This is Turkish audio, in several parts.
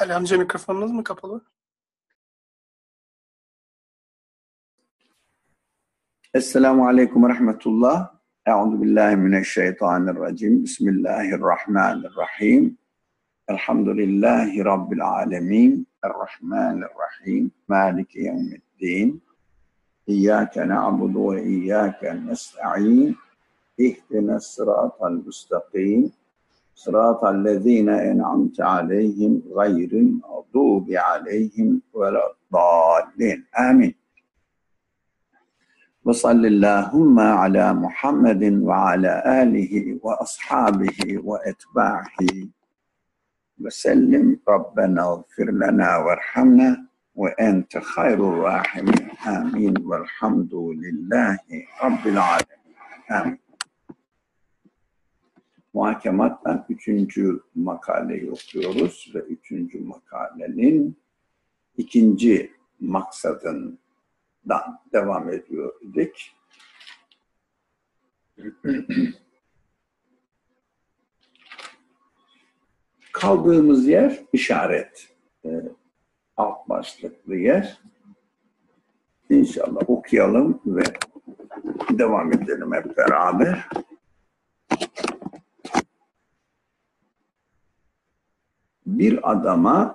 Ali amca mikrofonunuz mu kapalı? Esselamu Aleyküm ve Rahmetullah. Euzu billahi mineşşeytanirracim. Bismillahirrahmanirrahim. Elhamdülillahi Rabbil alemin. Errahmanirrahim. Maliki yevmiddin. İyyâke na'budu ve iyyâke nesta'in. İhdines sıratal müstakim. Sıratal lezîne en'amte aleyhim gayril mağdûbi aleyhim veleddâllin. Amin. Ve sallallâhumme alâ Muhammedin ve alâ âlihi ve ashabihi ve etbâhi ve sellim. Rabbena gfir lana verhamna ve ente hayrur rahimin. Amin. Velhamdülillahi Rabbil alemin. Amin. Muhakemattan 3. makaleyi okuyoruz ve 3. makalenin 2. maksadından devam ediyorduk. Kaldığımız yer işaret. Alt başlıklı yer. İnşallah okuyalım ve devam edelim hep beraber. Bir adama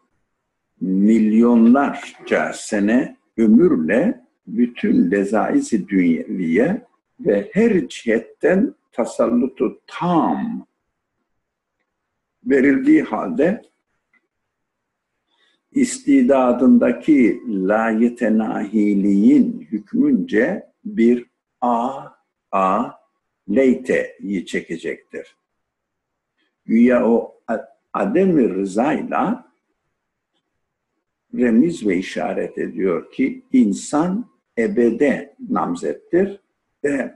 milyonlarca sene ömürle bütün lezaiz-i dünyeviye ve her cihetten tasallutu tam verildiği halde istidadındaki layetenahiliğin hükmünce bir leyte'yi çekecektir. Güya o adem-i rızayla remiz ve işaret ediyor ki insan ebede namzettir ve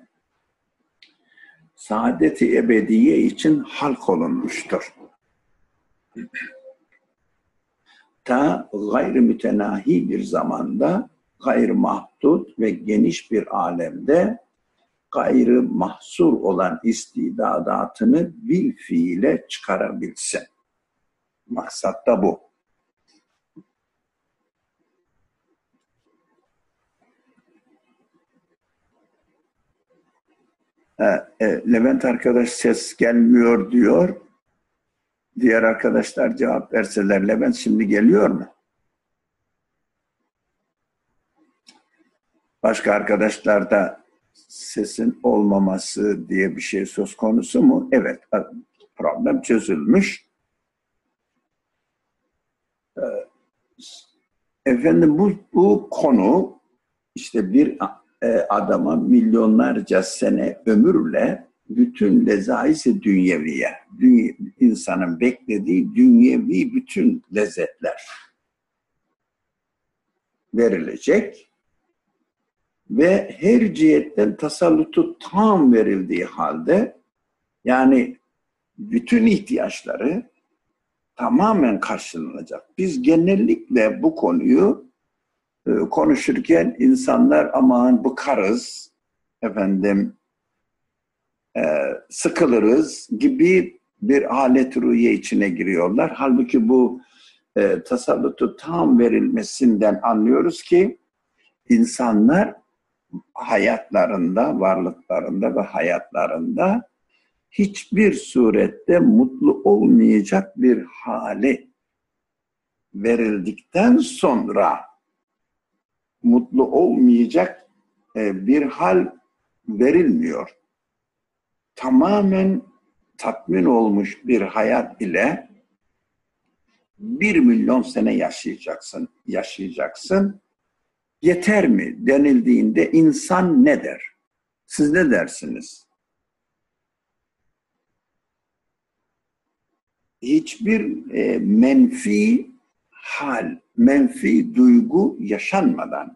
saadet-i ebediye için halk olunmuştur. Ta gayr-ı mütenahi bir zamanda, gayr mahdud ve geniş bir alemde gayrı mahsur olan istidadatını bil fiile çıkarabilsin. Maksat da bu. Levent arkadaş ses gelmiyor diyor. Diğer arkadaşlar cevap verseler. Levent şimdi geliyor mu? Başka arkadaşlarda sesin olmaması diye bir şey söz konusu mu? Evet, problem çözülmüş. Efendim bu konu işte bir adama milyonlarca sene ömürle bütün lezaiz-i dünyeviye, insanın beklediği dünyevi bütün lezzetler verilecek ve her cihetten tasallutu tam verildiği halde, yani bütün ihtiyaçları tamamen karşılanacak. Biz genellikle bu konuyu konuşurken insanlar aman bıkarız, sıkılırız gibi bir alet-i ruhiye içine giriyorlar. Halbuki bu tasallutu tam verilmesinden anlıyoruz ki insanlar hayatlarında, varlıklarında ve hayatlarında hiçbir surette mutlu olmayacak bir hale verildikten sonra mutlu olmayacak bir hal verilmiyor. Tamamen tatmin olmuş bir hayat ile 1 milyon sene yaşayacaksın. Yeter mi denildiğinde insan ne der? Siz ne dersiniz? Hiçbir menfi hal, menfi duygu yaşanmadan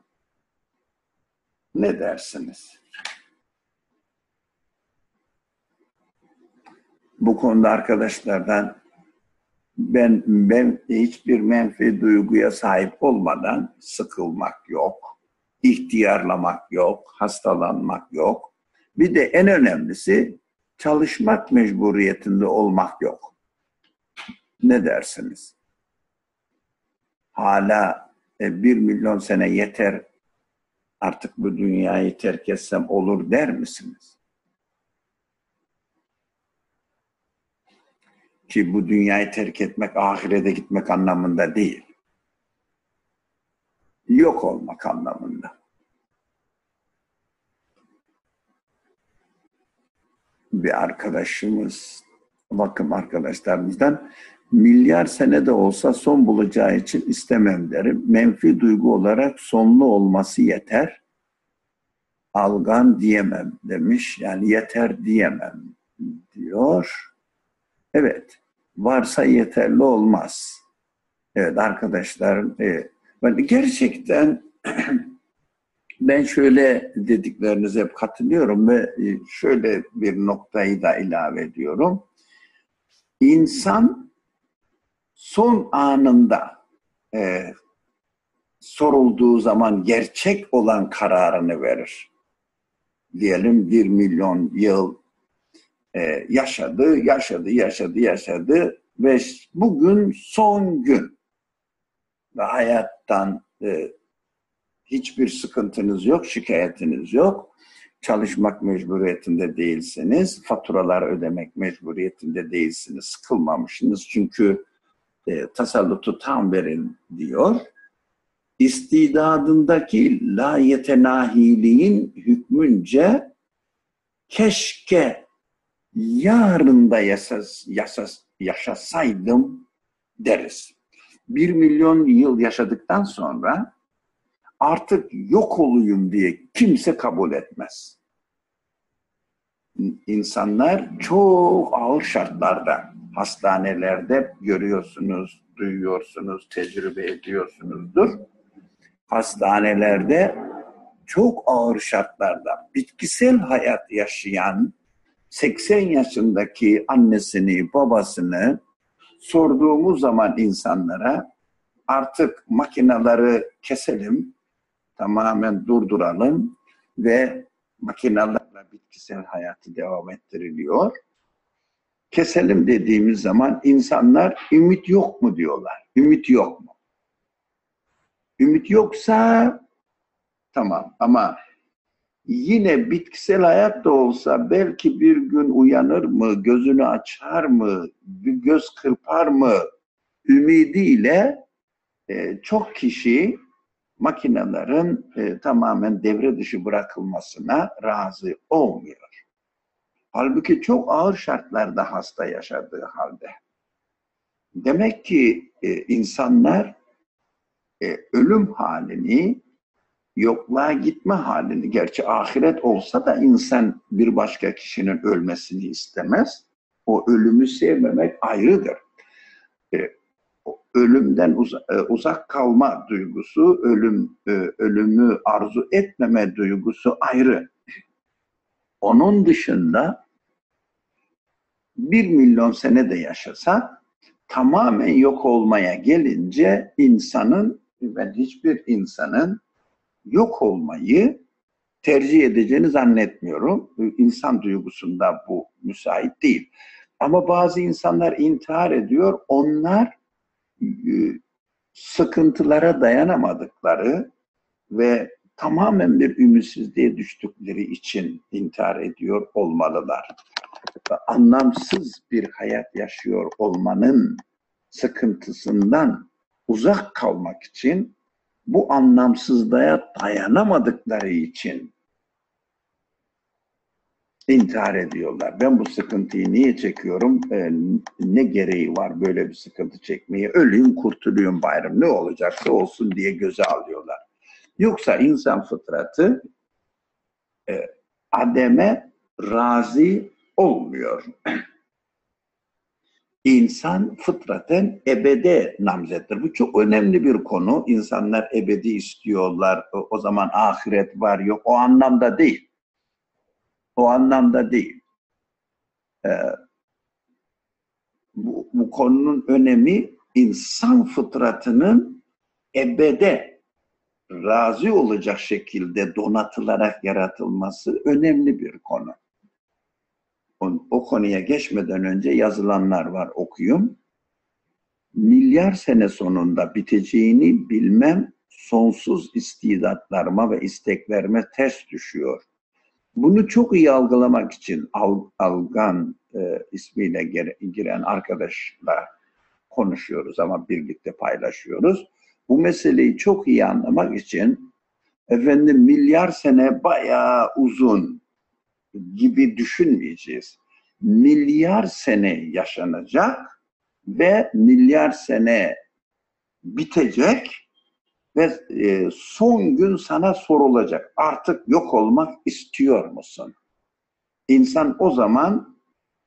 ne dersiniz? Bu konuda arkadaşlardan ben hiçbir menfi duyguya sahip olmadan sıkılmak yok, ihtiyarlamak yok, hastalanmak yok. Bir de en önemlisi çalışmak mecburiyetinde olmak yok. Ne dersiniz? hala 1 milyon sene yeter, artık bu dünyayı terk etsem olur der misiniz? Ki bu dünyayı terk etmek ahirete gitmek anlamında değil. Yok olmak anlamında. Bir arkadaşımız, bakım arkadaşlarımızdan, milyar sene de olsa son bulacağı için istemem derim. Menfi duygu olarak sonlu olması yeter. Algan diyemem demiş. Yani yeter diyemem diyor. Evet, varsa yeterli olmaz. Evet arkadaşlar, gerçekten ben şöyle dediklerinize hep katılıyorum ve şöyle bir noktayı da ilave ediyorum. İnsan son anında sorulduğu zaman gerçek olan kararını verir. Diyelim 1 milyon yıl yaşadı ve bugün son gün ve hayattan hiçbir sıkıntınız yok, şikayetiniz yok. Çalışmak mecburiyetinde değilsiniz, faturalar ödemek mecburiyetinde değilsiniz, sıkılmamışsınız çünkü tasallutu tam verin diyor. İstidadındaki la yetenahiliğin hükmünce keşke yarın da yaşasaydım deriz. 1 milyon yıl yaşadıktan sonra artık yok olayım diye kimse kabul etmez. İnsanlar çok ağır şartlarda, hastanelerde görüyorsunuz, duyuyorsunuz, tecrübe ediyorsunuzdur. Hastanelerde çok ağır şartlarda bitkisel hayat yaşayan 80 yaşındaki annesini, babasını sorduğumuz zaman insanlara artık makineleri keselim, tamamen durduralım ve makinelerle bitkisel hayatı devam ettiriliyor. Keselim dediğimiz zaman insanlar ümit yok mu diyorlar. Ümit yok mu? Ümit yoksa tamam ama yine bitkisel hayat da olsa belki bir gün uyanır mı, gözünü açar mı, bir göz kırpar mı ümidiyle çok kişi makinelerin tamamen devre dışı bırakılmasına razı olmuyor. Halbuki çok ağır şartlarda hasta yaşadığı halde. Demek ki insanlar ölüm halini, yokluğa gitme halini, gerçi ahiret olsa da insan bir başka kişinin ölmesini istemez. O ölümü sevmemek ayrıdır. Ölümden uzak kalma duygusu, ölümü arzu etmeme duygusu ayrı. Onun dışında 1 milyon sene de yaşasa tamamen yok olmaya gelince ben hiçbir insanın yok olmayı tercih edeceğini zannetmiyorum. İnsan duygusunda bu müsait değil. Ama bazı insanlar intihar ediyor. Onlar sıkıntılara dayanamadıkları ve tamamen bir ümitsizliğe düştükleri için intihar ediyor olmalılar. Anlamsız bir hayat yaşıyor olmanın sıkıntısından uzak kalmak için, bu anlamsızlığa dayanamadıkları için intihar ediyorlar. Ben bu sıkıntıyı niye çekiyorum? Ne gereği var böyle bir sıkıntı çekmeye? Öleyim, kurtulayım bayram, ne olacaksa olsun diye göze alıyorlar. Yoksa insan fıtratı ademe razı olmuyor. İnsan fıtraten ebede namzettir. Bu çok önemli bir konu. İnsanlar ebedi istiyorlar. O zaman ahiret var yok. O anlamda değil. O anlamda değil. Bu konunun önemi insan fıtratının ebede razı olacak şekilde donatılarak yaratılması önemli bir konu. O konuya geçmeden önce yazılanlar var, okuyun. milyar sene sonunda biteceğini bilmem sonsuz istidatlarıma ve isteklerime ters düşüyor. Bunu çok iyi algılamak için Algan ismiyle giren arkadaşla konuşuyoruz ama birlikte paylaşıyoruz. Bu meseleyi çok iyi anlamak için efendim milyar sene bayağı uzun gibi düşünmeyeceğiz. Milyar sene yaşanacak ve milyar sene bitecek ve son gün sana sorulacak. Artık yok olmak istiyor musun? İnsan o zaman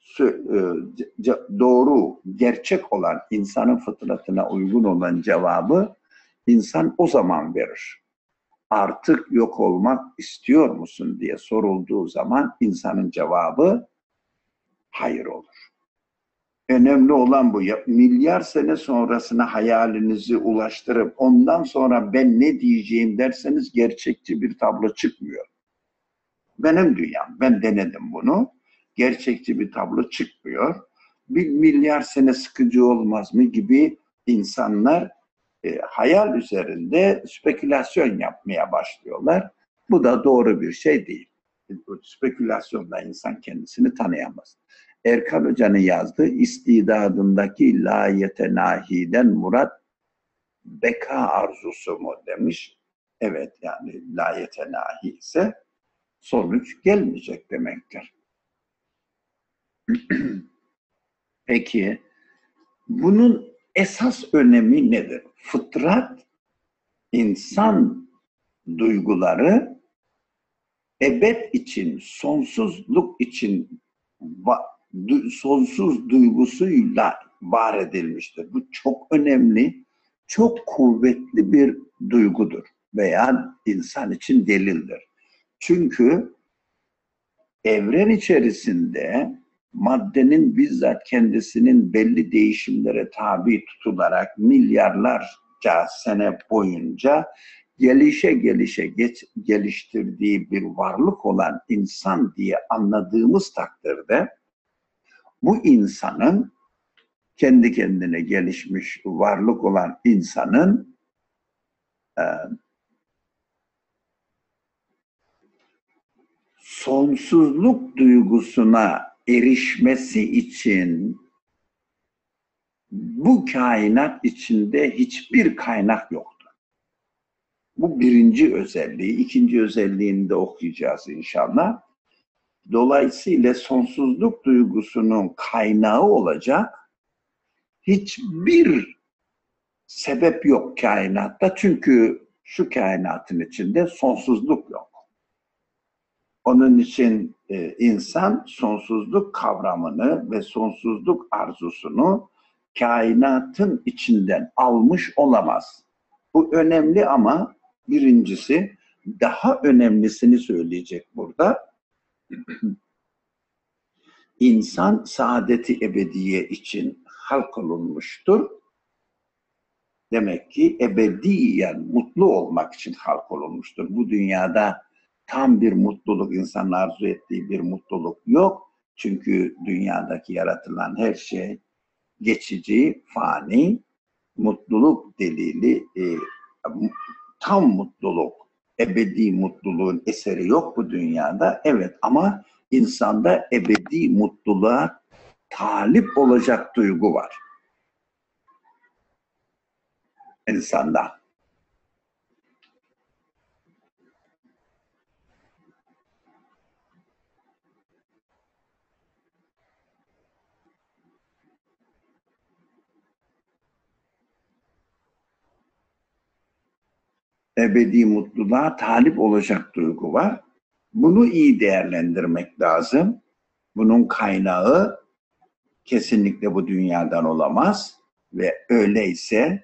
doğru, gerçek olan, insanın fıtratına uygun olan cevabı insan o zaman verir. Artık yok olmak istiyor musun diye sorulduğu zaman insanın cevabı hayır olur. Önemli olan bu. Milyar sene sonrasına hayalinizi ulaştırıp ondan sonra ben ne diyeceğim derseniz gerçekçi bir tablo çıkmıyor. Benim dünyam. Ben denedim bunu. Gerçekçi bir tablo çıkmıyor. Bir milyar sene sıkıcı olmaz mı gibi insanlar hayal üzerinde spekülasyon yapmaya başlıyorlar. Bu da doğru bir şey değil. Spekülasyonla insan kendisini tanıyamaz. Erkan Hoca'nın yazdığı istidadındaki la yetenahiden murat beka arzusu mu demiş. Evet, yani la yetenahi ise sonuç gelmeyecek demektir. Peki bunun esas önemi nedir? Fıtrat, insan duyguları ebed için, sonsuzluk için sonsuz duygusuyla var edilmiştir. Bu çok önemli, çok kuvvetli bir duygudur veya insan için delildir. Çünkü evren içerisinde maddenin bizzat kendisinin belli değişimlere tabi tutularak milyarlarca sene boyunca geliştirdiği bir varlık olan insan diye anladığımız takdirde bu insanın kendi kendine gelişmiş varlık olan insanın sonsuzluk duygusuna erişmesi için bu kainat içinde hiçbir kaynak yoktur. Bu birinci özelliği. İkinci özelliğini de okuyacağız inşallah. Dolayısıyla sonsuzluk duygusunun kaynağı olacak hiçbir sebep yok kainatta. Çünkü şu kainatın içinde sonsuzluk yok. Onun için insan sonsuzluk kavramını ve sonsuzluk arzusunu kainatın içinden almış olamaz. Bu önemli ama birincisi, daha önemlisini söyleyecek burada. İnsan saadeti ebediye için halk olunmuştur. Demek ki ebediyen mutlu olmak için halk olunmuştur. Bu dünyada tam bir mutluluk, insanın arzu ettiği bir mutluluk yok. Çünkü dünyadaki yaratılan her şey geçici, fani, mutluluk delili, tam mutluluk, ebedi mutluluğun eseri yok bu dünyada. Evet, ama insanda ebedi mutluluğa talip olacak duygu var. İnsanda. Ebedi mutluluğa talip olacak duygu var. Bunu iyi değerlendirmek lazım. Bunun kaynağı kesinlikle bu dünyadan olamaz ve öyleyse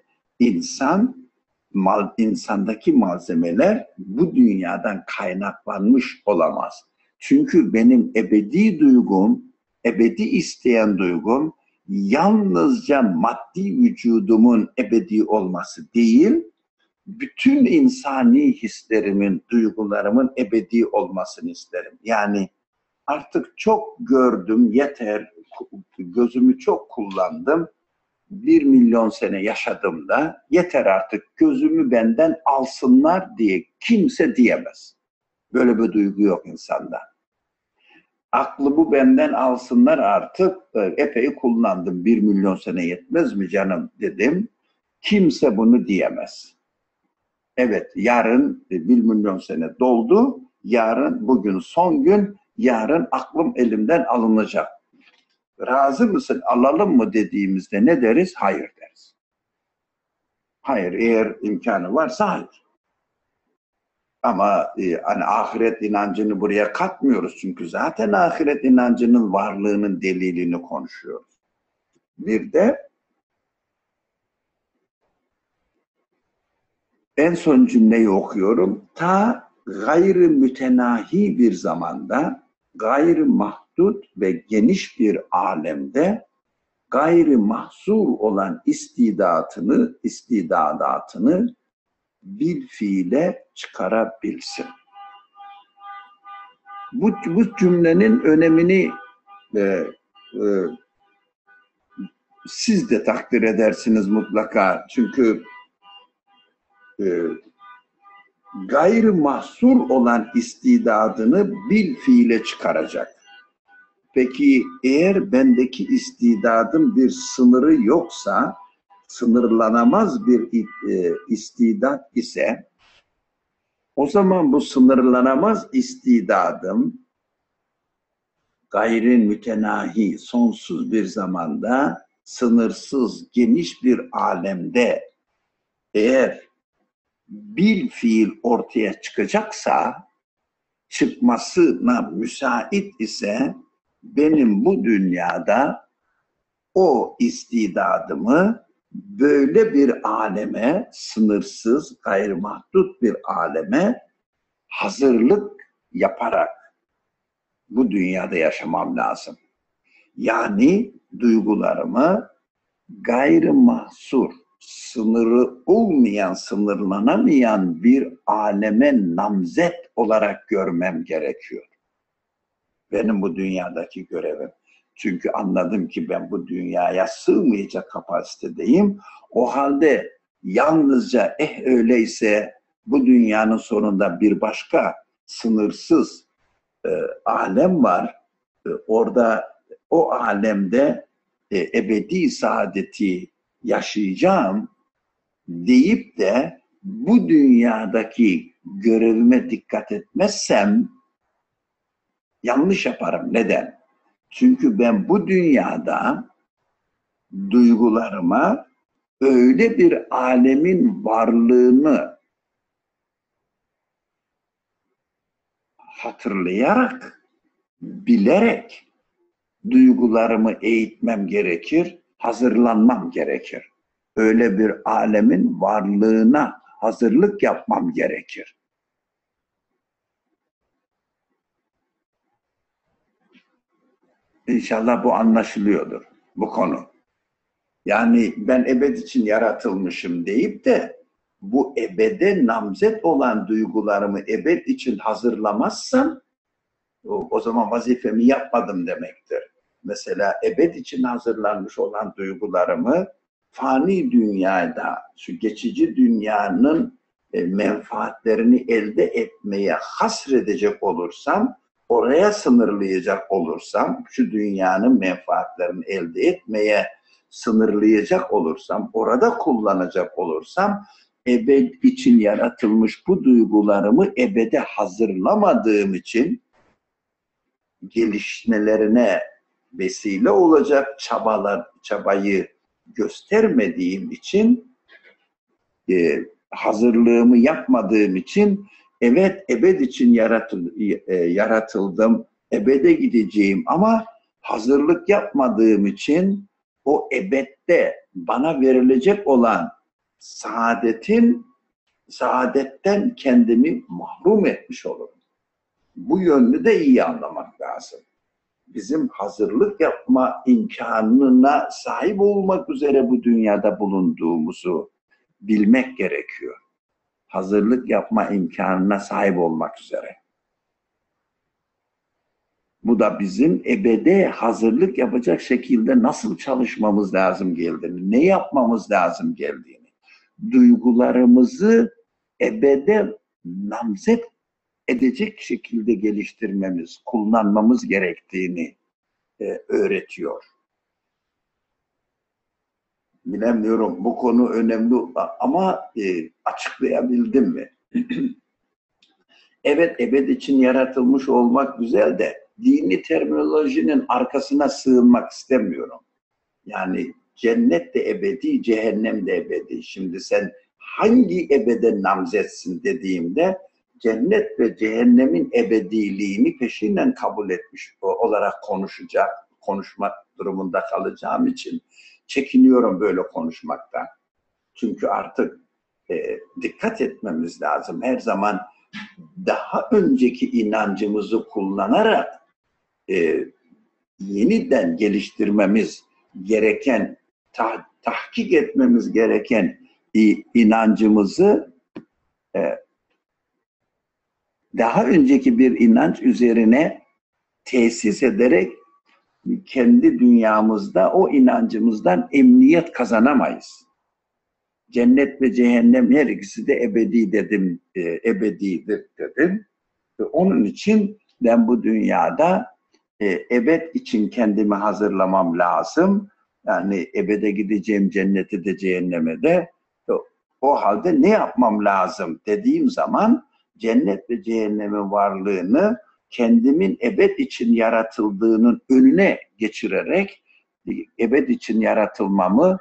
insandaki malzemeler bu dünyadan kaynaklanmış olamaz. Çünkü benim ebedi duygum, ebedi isteyen duygum yalnızca maddi vücudumun ebedi olması değil, bütün insani hislerimin, duygularımın ebedi olmasını isterim. Yani artık çok gördüm, yeter, gözümü çok kullandım. 1 milyon sene yaşadığımda yeter artık gözümü benden alsınlar diye kimse diyemez. Böyle bir duygu yok insanda. Aklımı benden alsınlar artık, epey kullandım, 1 milyon sene yetmez mi canım dedim. Kimse bunu diyemez. Evet, yarın 1 milyon sene doldu, yarın bugün son gün, yarın aklım elimden alınacak. Razı mısın, alalım mı dediğimizde ne deriz? Hayır deriz. Hayır, eğer imkanı varsa hayır. Ama hani ahiret inancını buraya katmıyoruz çünkü zaten ahiret inancının varlığının delilini konuşuyoruz. Bir de en son cümleyi okuyorum. Ta gayrı mütenahi bir zamanda, gayrı mahdut ve geniş bir alemde gayri mahzur olan istidadatını bil fiile çıkarabilsin. Bu cümlenin önemini e, e, siz de takdir edersiniz mutlaka. Çünkü gayri mahsur olan istidadını bil fiile çıkaracak. Peki eğer bendeki istidadın bir sınırı yoksa, sınırlanamaz bir istidat ise, o zaman bu sınırlanamaz istidadım gayri mütenahi, sonsuz bir zamanda, sınırsız, geniş bir alemde eğer bil fiil ortaya çıkacaksa, çıkmasına müsait ise benim bu dünyada o istidadımı böyle bir aleme, sınırsız, gayrimahdut bir aleme hazırlık yaparak bu dünyada yaşamam lazım. Yani duygularımı gayrimahsur, sınırı olmayan, sınırlanamayan bir aleme namzet olarak görmem gerekiyor. Benim bu dünyadaki görevim. Çünkü anladım ki ben bu dünyaya sığmayacak kapasitedeyim. O halde yalnızca öyleyse bu dünyanın sonunda bir başka sınırsız alem var. Orada o alemde ebedi saadeti yaşayacağım deyip de bu dünyadaki görevime dikkat etmezsem yanlış yaparım. Neden? Çünkü ben bu dünyada duygularıma öyle bir alemin varlığını hatırlayarak, bilerek duygularımı eğitmem gerekir, hazırlanmam gerekir. Öyle bir alemin varlığına hazırlık yapmam gerekir. İnşallah bu anlaşılıyordur, bu konu. Yani ben ebed için yaratılmışım deyip de bu ebede namzet olan duygularımı ebed için hazırlamazsam o zaman vazifemi yapmadım demektir. Mesela ebed için hazırlanmış olan duygularımı fani dünyada, şu geçici dünyanın menfaatlerini elde etmeye hasredecek olursam, oraya sınırlayacak olursam, şu dünyanın menfaatlerini elde etmeye sınırlayacak olursam, orada kullanacak olursam, ebed için yaratılmış bu duygularımı ebede hazırlamadığım için gelişmelerine vesile olacak çabayı göstermediğim için, hazırlığımı yapmadığım için, evet ebed için yaratıldım, ebede gideceğim ama hazırlık yapmadığım için o ebedde bana verilecek olan saadetten kendimi mahrum etmiş olurum. Bu yönünü de iyi anlamak lazım. Bizim hazırlık yapma imkanına sahip olmak üzere bu dünyada bulunduğumuzu bilmek gerekiyor. Hazırlık yapma imkanına sahip olmak üzere. Bu da bizim ebede hazırlık yapacak şekilde nasıl çalışmamız lazım geldiğini, ne yapmamız lazım geldiğini, duygularımızı ebede namzet edecek şekilde geliştirmemiz, kullanmamız gerektiğini öğretiyor. Bilemiyorum, bu konu önemli ama açıklayabildim mi? Evet, ebed için yaratılmış olmak güzel de dini terminolojinin arkasına sığınmak istemiyorum. Yani cennet de ebedi, cehennem de ebedi. Şimdi sen hangi ebede namzetsin dediğimde cennet ve cehennemin ebediliğini peşinden kabul etmiş olarak konuşmak durumunda kalacağım için çekiniyorum böyle konuşmaktan. Çünkü artık dikkat etmemiz lazım. Her zaman daha önceki inancımızı kullanarak yeniden geliştirmemiz gereken, tahkik etmemiz gereken inancımızı daha önceki bir inanç üzerine tesis ederek kendi dünyamızda o inancımızdan emniyet kazanamayız. Cennet ve cehennem her ikisi de ebedi dedim, ebedidir dedim. Onun için ben bu dünyada ebed için kendimi hazırlamam lazım. Yani ebede gideceğim, cennete de cehenneme de. O halde ne yapmam lazım dediğim zaman cennet ve cehennemin varlığını kendimin ebed için yaratıldığının önüne geçirerek ebed için yaratılmamı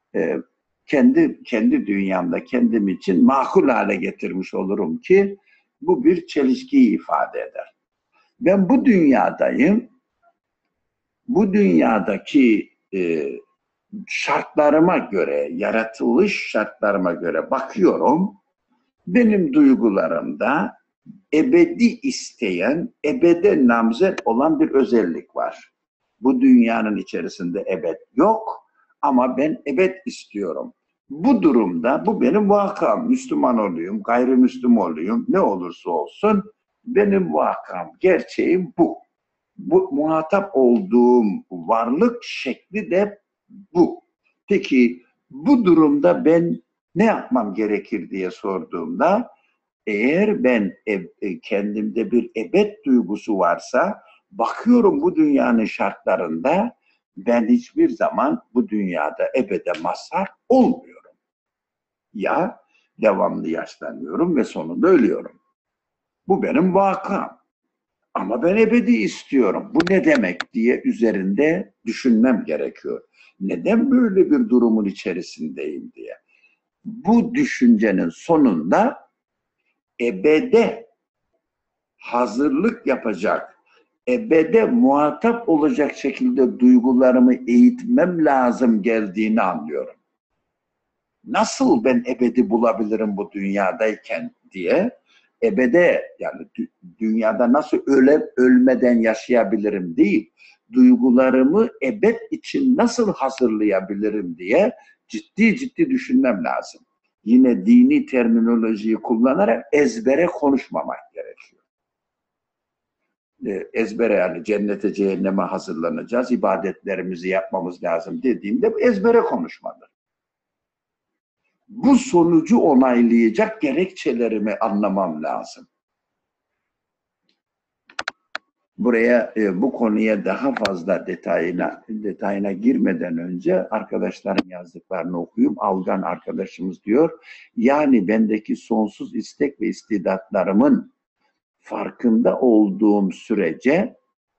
kendi dünyamda kendim için makul hale getirmiş olurum ki bu bir çelişkiyi ifade eder. Ben bu dünyadayım. Bu dünyadaki şartlarıma göre, yaratılış şartlarıma göre bakıyorum. Benim duygularımda ebedi isteyen, ebede namzet olan bir özellik var. Bu dünyanın içerisinde ebed yok ama ben ebed istiyorum. Bu durumda bu benim vakam. Müslüman olayım, gayrimüslim olayım, ne olursa olsun benim vakam, gerçeğim bu. Bu muhatap olduğum varlık şekli de bu. Peki bu durumda ben ne yapmam gerekir diye sorduğumda eğer ben kendimde bir ebed duygusu varsa bakıyorum bu dünyanın şartlarında ben hiçbir zaman bu dünyada ebede mazhar olmuyorum. Ya devamlı yaşlanıyorum ve sonunda ölüyorum. Bu benim vakam. Ama ben ebedi istiyorum. Bu ne demek diye üzerinde düşünmem gerekiyor. Neden böyle bir durumun içerisindeyim diye. Bu düşüncenin sonunda ebede hazırlık yapacak, ebede muhatap olacak şekilde duygularımı eğitmem lazım geldiğini anlıyorum. Nasıl ben ebedi bulabilirim bu dünyadayken diye ebede yani dünyada nasıl ölmeden yaşayabilirim değil, duygularımı ebed için nasıl hazırlayabilirim diye ciddi düşünmem lazım. Yine dini terminolojiyi kullanarak ezbere konuşmamak gerekiyor. Ezbere yani cennete cehenneme hazırlanacağız, ibadetlerimizi yapmamız lazım dediğimde bu ezbere konuşmadır. Bu sonucu onaylayacak gerekçelerimi anlamam lazım. Buraya bu konuya daha fazla detayına girmeden önce arkadaşların yazdıklarını okuyayım. Algan arkadaşımız diyor, yani bendeki sonsuz istek ve istidatlarımın farkında olduğum sürece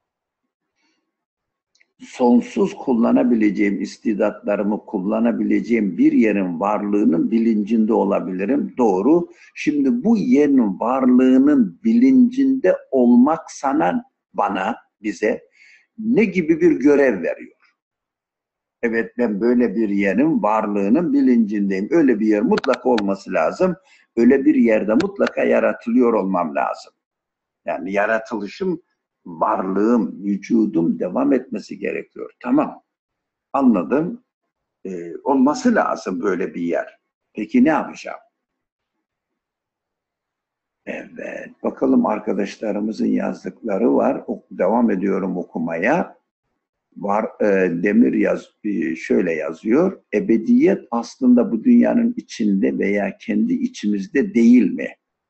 sonsuz kullanabileceğim istidatlarımı kullanabileceğim bir yerin varlığının bilincinde olabilirim. Doğru. Şimdi bu yerin varlığının bilincinde olmak bize ne gibi bir görev veriyor? Evet, ben böyle bir yerin varlığının bilincindeyim. Öyle bir yer mutlaka olması lazım. Öyle bir yerde mutlaka yaratılıyor olmam lazım. Yani yaratılışım, varlığım, vücudum devam etmesi gerekiyor. Tamam, anladım. Olması lazım böyle bir yer. Peki ne yapacağım? Evet, bakalım arkadaşlarımızın yazdıkları var. Devam ediyorum okumaya. Var Demir şöyle yazıyor. Ebediyet aslında bu dünyanın içinde veya kendi içimizde değil mi?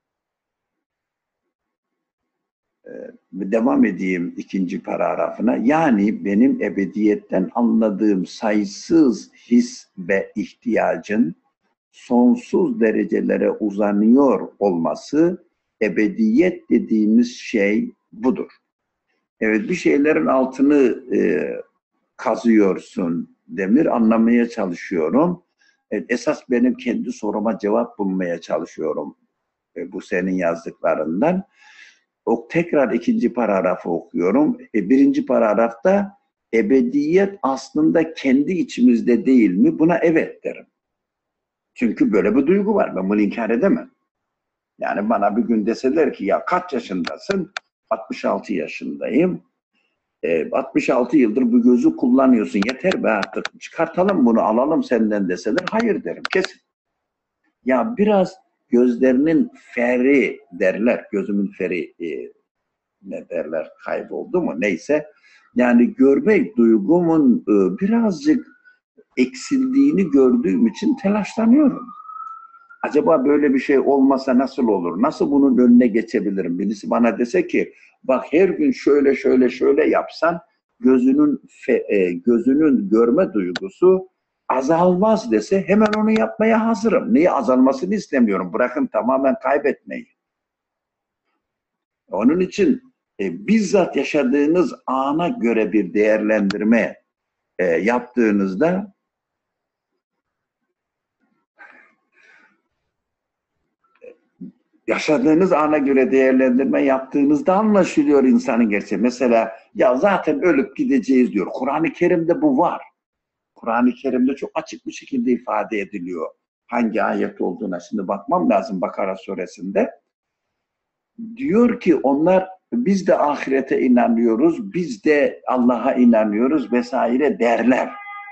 Devam edeyim ikinci paragrafına. Yani benim ebediyetten anladığım sayısız his ve ihtiyacın sonsuz derecelere uzanıyor olması, ebediyet dediğimiz şey budur. Evet, bir şeylerin altını kazıyorsun Demir, anlamaya çalışıyorum. Evet, esas benim kendi soruma cevap bulmaya çalışıyorum bu senin yazdıklarından. Tekrar ikinci paragrafı okuyorum. Birinci paragrafta ebediyet aslında kendi içimizde değil mi? Buna evet derim. Çünkü böyle bir duygu var. Ben bunu inkar edemem. Yani bana bir gün deseler ki ya kaç yaşındasın? 66 yaşındayım. 66 yıldır bu gözü kullanıyorsun. Yeter be artık. Çıkartalım bunu, alalım senden deseler hayır derim. Kesin. Ya biraz gözlerinin feri derler. Gözümün feri ne derler, kayboldu mu neyse. Yani görmek duygumun birazcık eksildiğini gördüğüm için telaşlanıyorum. Acaba böyle bir şey olmasa nasıl olur? Nasıl bunun önüne geçebilirim? Birisi bana dese ki bak her gün şöyle şöyle şöyle yapsan gözünün görme duygusu azalmaz dese hemen onu yapmaya hazırım. Niye azalmasını istemiyorum? Bırakın tamamen kaybetmeyi. Onun için bizzat yaşadığınız ana göre bir değerlendirme yaptığınızda yaşadığınız ana göre değerlendirme yaptığınızda anlaşılıyor insanın gerçeği. Mesela ya zaten ölüp gideceğiz diyor. Kur'an-ı Kerim'de bu var. Kur'an-ı Kerim'de çok açık bir şekilde ifade ediliyor. Hangi ayet olduğuna şimdi bakmam lazım Bakara suresinde. Diyor ki onlar biz de ahirete inanıyoruz, biz de Allah'a inanıyoruz vesaire derler.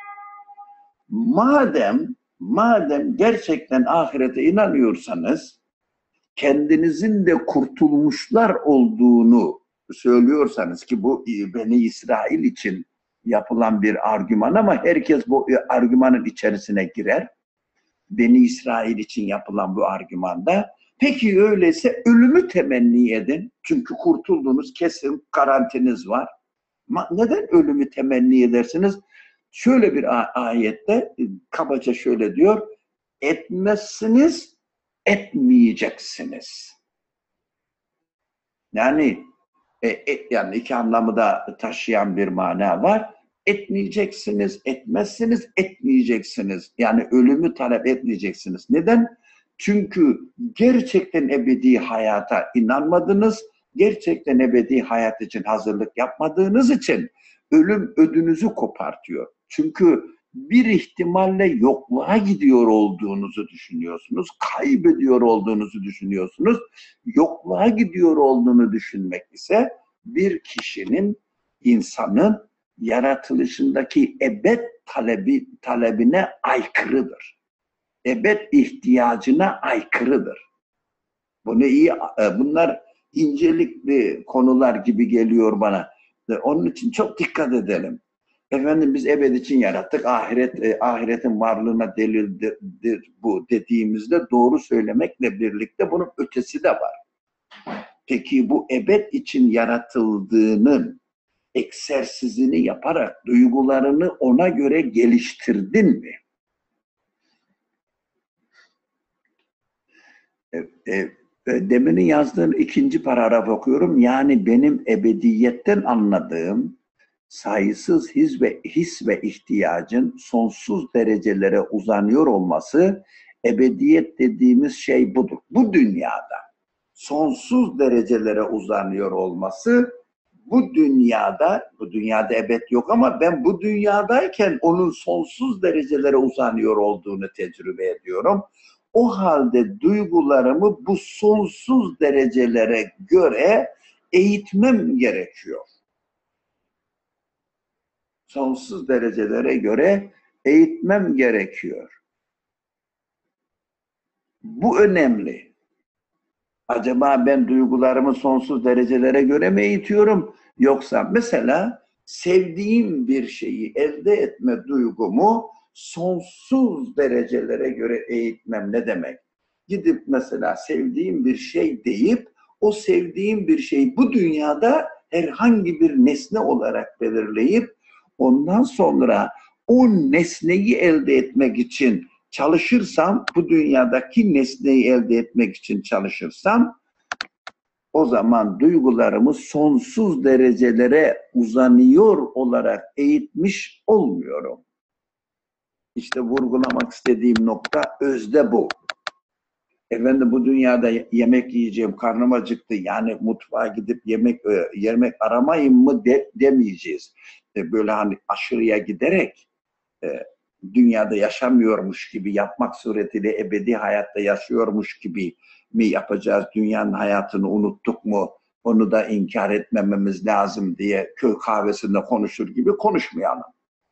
Madem gerçekten ahirete inanıyorsanız kendinizin de kurtulmuşlar olduğunu söylüyorsanız ki bu Beni İsrail için yapılan bir argüman ama herkes bu argümanın içerisine girer. Beni İsrail için yapılan bu argümanda. Peki öyleyse ölümü temenni edin. Çünkü kurtuldunuz, kesin garantiniz var. Neden ölümü temenni edersiniz? Şöyle bir ayette kabaca şöyle diyor. Etmezsiniz, etmeyeceksiniz. Yani yani iki anlamı da taşıyan bir mana var. Etmeyeceksiniz, etmezsiniz, etmeyeceksiniz. Yani ölümü talep etmeyeceksiniz. Neden? Çünkü gerçekten ebedi hayata inanmadınız, gerçekten ebedi hayat için hazırlık yapmadığınız için ölüm ödünüzü kopartıyor. Çünkü bir ihtimalle yokluğa gidiyor olduğunuzu düşünüyorsunuz, kaybediyor olduğunuzu düşünüyorsunuz. Yokluğa gidiyor olduğunu düşünmek ise bir kişinin, insanın yaratılışındaki ebed talebine aykırıdır. Ebed ihtiyacına aykırıdır. Bunlar incelikli konular gibi geliyor bana. Onun için çok dikkat edelim. Efendim biz ebed için yarattık, ahiretin varlığına delildir bu dediğimizde doğru söylemekle birlikte bunun ötesi de var. Peki bu ebed için yaratıldığının egzersizini yaparak duygularını ona göre geliştirdin mi? Demir'in yazdığın ikinci paragraf okuyorum. Yani benim ebediyetten anladığım sayısız his ve ihtiyacın sonsuz derecelere uzanıyor olması, ebediyet dediğimiz şey budur. Bu dünyada sonsuz derecelere uzanıyor olması, bu dünyada ebed yok ama ben bu dünyadayken onun sonsuz derecelere uzanıyor olduğunu tecrübe ediyorum. O halde duygularımı bu sonsuz derecelere göre eğitmem gerekiyor. Sonsuz derecelere göre eğitmem gerekiyor. Bu önemli. Acaba ben duygularımı sonsuz derecelere göre mi eğitiyorum? Yoksa mesela sevdiğim bir şeyi elde etme duygumu sonsuz derecelere göre eğitmem ne demek? Gidip mesela sevdiğim bir şey deyip o sevdiğim bir şeyi bu dünyada herhangi bir nesne olarak belirleyip ondan sonra o nesneyi elde etmek için çalışırsam, bu dünyadaki nesneyi elde etmek için çalışırsam, o zaman duygularımı sonsuz derecelere uzanıyor olarak eğitmiş olmuyorum. İşte vurgulamak istediğim nokta özde bu. Efendim bu dünyada yemek yiyeceğim, karnım acıktı. Yani mutfağa gidip yemek aramayayım mı demeyeceğiz. Böyle hani aşırıya giderek dünyada yaşamıyormuş gibi yapmak suretiyle ebedi hayatta yaşıyormuş gibi mi yapacağız? Dünyanın hayatını unuttuk mu? Onu da inkar etmememiz lazım diye köy kahvesinde konuşur gibi konuşmayalım.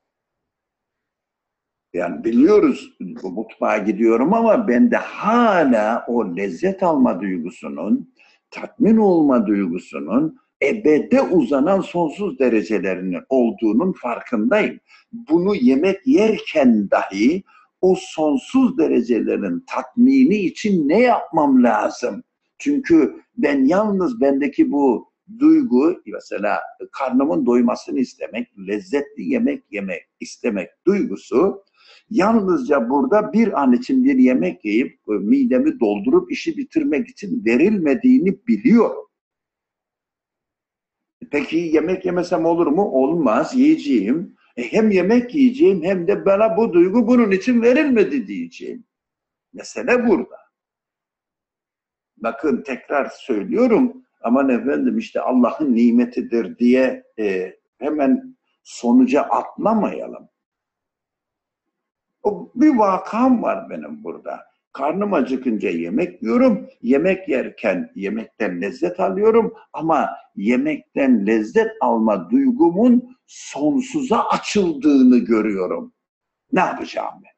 Yani biliyoruz mutfağa gidiyorum ama bende hala o lezzet alma duygusunun, tatmin olma duygusunun ebede uzanan sonsuz derecelerinin olduğunun farkındayım. Bunu yemek yerken dahi o sonsuz derecelerin tatmini için ne yapmam lazım? Çünkü ben yalnız bendeki bu duygu, mesela karnımın doymasını istemek, lezzetli yemek yemek istemek duygusu, yalnızca burada bir an için bir yemek yiyip midemi doldurup işi bitirmek için verilmediğini biliyorum. Peki yemek yemesem olur mu? Olmaz, yiyeceğim. Hem yemek yiyeceğim hem de bana bu duygu bunun için verilmedi diyeceğim. Mesele burada. Bakın tekrar söylüyorum, aman efendim işte Allah'ın nimetidir diye hemen sonuca atlamayalım. O bir vakam var benim burada. Karnım acıkınca yemek yiyorum. Yemek yerken yemekten lezzet alıyorum. Ama yemekten lezzet alma duygumun sonsuza açıldığını görüyorum. Ne yapacağım ben?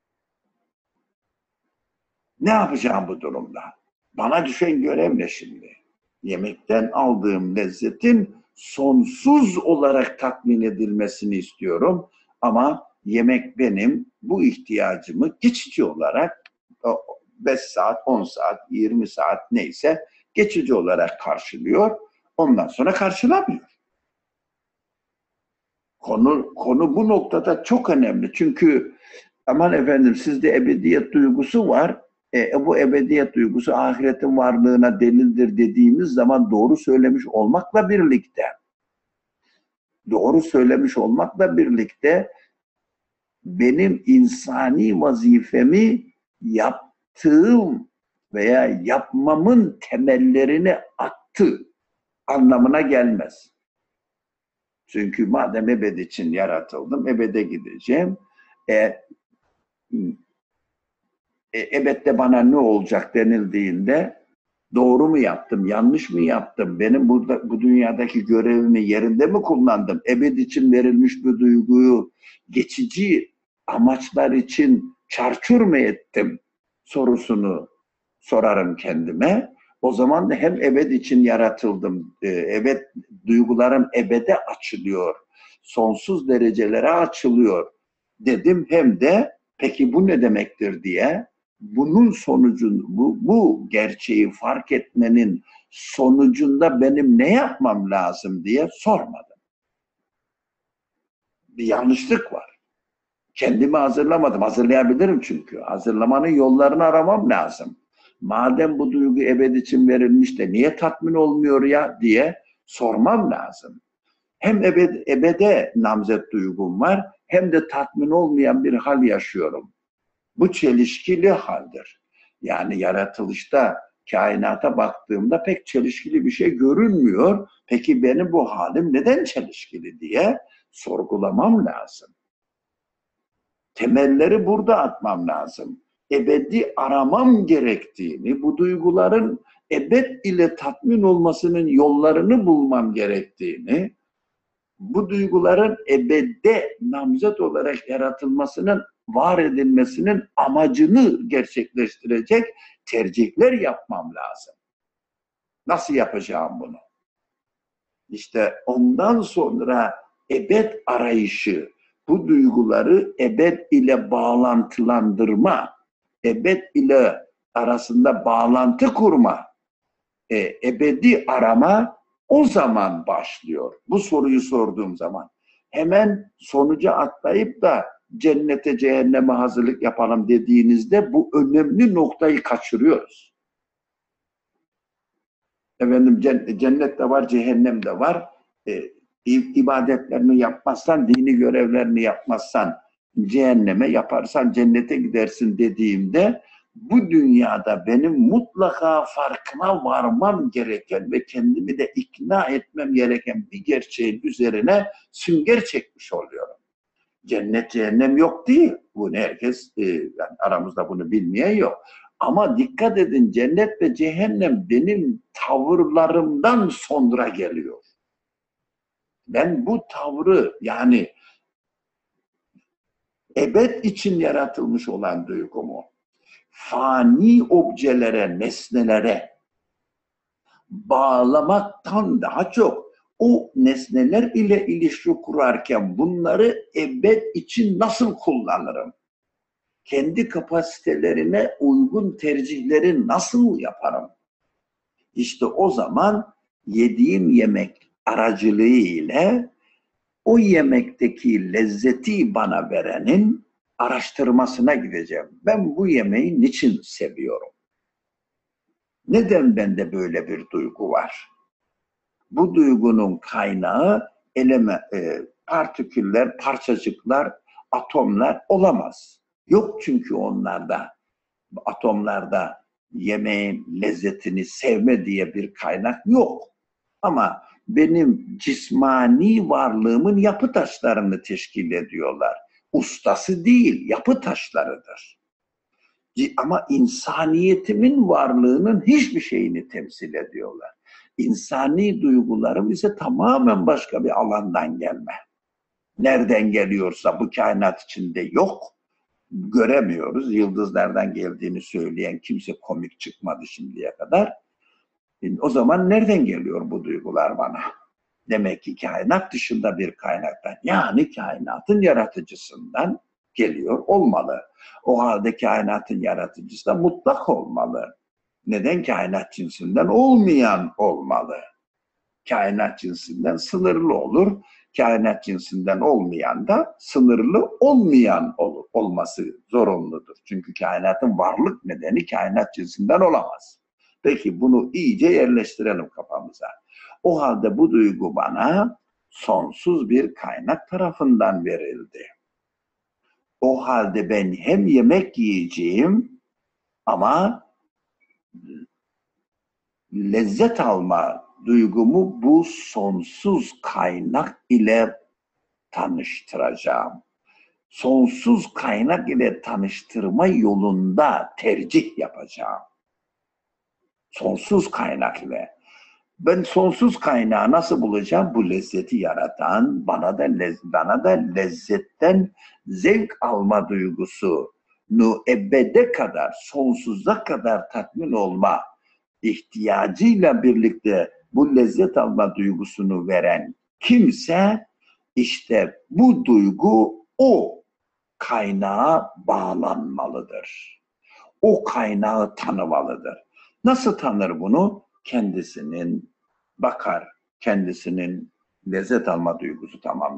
Ne yapacağım bu durumda? Bana düşen görev ne şimdi? Yemekten aldığım lezzetin sonsuz olarak tatmin edilmesini istiyorum. Ama yemek benim bu ihtiyacımı geçici olarak 5 saat, 10 saat, 20 saat neyse geçici olarak karşılıyor. Ondan sonra karşılamıyor. Konu bu noktada çok önemli. Çünkü aman efendim sizde ebediyet duygusu var. Bu ebediyet duygusu ahiretin varlığına delildir dediğimiz zaman doğru söylemiş olmakla birlikte benim insani vazifemi yaptığım veya yapmamın temellerini attı anlamına gelmez. Çünkü madem ebed için yaratıldım, ebede gideceğim. Ebedde bana ne olacak denildiğinde doğru mu yaptım, yanlış mı yaptım, benim bu dünyadaki görevimi yerinde mi kullandım, ebed için verilmiş bir duyguyu geçici amaçlar için çarçur mu ettim sorusunu sorarım kendime. O zaman da hem ebed için yaratıldım, duygularım ebede açılıyor, sonsuz derecelere açılıyor dedim, hem de peki bu ne demektir diye bunun sonucunda bu gerçeği fark etmenin sonucunda benim ne yapmam lazım diye sormadım. Bir yanlışlık var. Kendimi hazırlamadım. Hazırlayabilirim çünkü. Hazırlamanın yollarını aramam lazım. Madem bu duygu ebed için verilmiş de niye tatmin olmuyor ya diye sormam lazım. Hem ebede namzet duygum var, hem de tatmin olmayan bir hal yaşıyorum. Bu çelişkili haldir. Yani yaratılışta, kainata baktığımda pek çelişkili bir şey görünmüyor. Peki benim bu halim neden çelişkili diye sorgulamam lazım. Temelleri burada atmam lazım. Ebedi aramam gerektiğini, bu duyguların ebed ile tatmin olmasının yollarını bulmam gerektiğini, bu duyguların ebedde namzet olarak yaratılmasının, var edilmesinin amacını gerçekleştirecek tercihler yapmam lazım. Nasıl yapacağım bunu? İşte ondan sonra ebed arayışı, bu duyguları ebed ile bağlantılandırma, ebed ile arasında bağlantı kurma, ebedi arama o zaman başlıyor. Bu soruyu sorduğum zaman. Hemen sonuca atlayıp da cennete cehenneme hazırlık yapalım dediğinizde bu önemli noktayı kaçırıyoruz. Efendim cennet de var, cehennem de var. İbadetlerini yapmazsan, dini görevlerini yapmazsan cehenneme, yaparsan cennete gidersin dediğimde bu dünyada benim mutlaka farkına varmam gereken ve kendimi de ikna etmem gereken bir gerçeğin üzerine sünger çekmiş oluyorum. Cennet cehennem yok değil. Bunu herkes, yani aramızda bunu bilmeyen yok. Ama dikkat edin, cennet ve cehennem benim tavırlarımdan sonra geliyor. Ben bu tavrı, yani ebed için yaratılmış olan duygumu fani objelere, nesnelere bağlamaktan daha çok o nesneler ile ilişki kurarken bunları ebed için nasıl kullanırım? Kendi kapasitelerine uygun tercihleri nasıl yaparım? İşte o zaman yediğim yemek aracılığı ile o yemekteki lezzeti bana verenin araştırmasına gideceğim. Ben bu yemeği niçin seviyorum? Neden bende böyle bir duygu var? Bu duygunun kaynağı partiküller, parçacıklar, atomlar olamaz. Yok çünkü onlarda, atomlarda yemeğin lezzetini sevme diye bir kaynak yok. Ama benim cismani varlığımın yapı taşlarını teşkil ediyorlar. Ustası değil, yapı taşlarıdır. Ama insaniyetimin varlığının hiçbir şeyini temsil ediyorlar. İnsani duygularım ise tamamen başka bir alandan gelme. Nereden geliyorsa bu kainat içinde yok. Göremiyoruz. Yıldızlardan geldiğini söyleyen kimse komik çıkmadı şimdiye kadar. O zaman nereden geliyor bu duygular bana? Demek ki kainat dışında bir kaynaktan, yani kainatın yaratıcısından geliyor olmalı. O halde kainatın yaratıcısı da mutlak olmalı. Neden? Kainat cinsinden olmayan olmalı. Kainat cinsinden sınırlı olur. Kainat cinsinden olmayan da sınırlı olmayan olması zorunludur. Çünkü kainatın varlık nedeni kainat cinsinden olamaz. Peki bunu iyice yerleştirelim kafamıza. O halde bu duygu bana sonsuz bir kaynak tarafından verildi. O halde ben hem yemek yiyeceğim ama lezzet alma duygumu bu sonsuz kaynak ile tanıştıracağım. Sonsuz kaynak ile tanıştırma yolunda tercih yapacağım. Sonsuz kaynak ile. Ben sonsuz kaynağı nasıl bulacağım? Bu lezzeti yaratan, bana da lezzetten zevk alma duygusunu ebede kadar, sonsuza kadar tatmin olma ihtiyacıyla birlikte bu lezzet alma duygusunu veren kimse, işte bu duygu o kaynağa bağlanmalıdır. O kaynağı tanımalıdır. Nasıl tanır bunu? Kendisinin bakar, kendisinin lezzet alma duygusu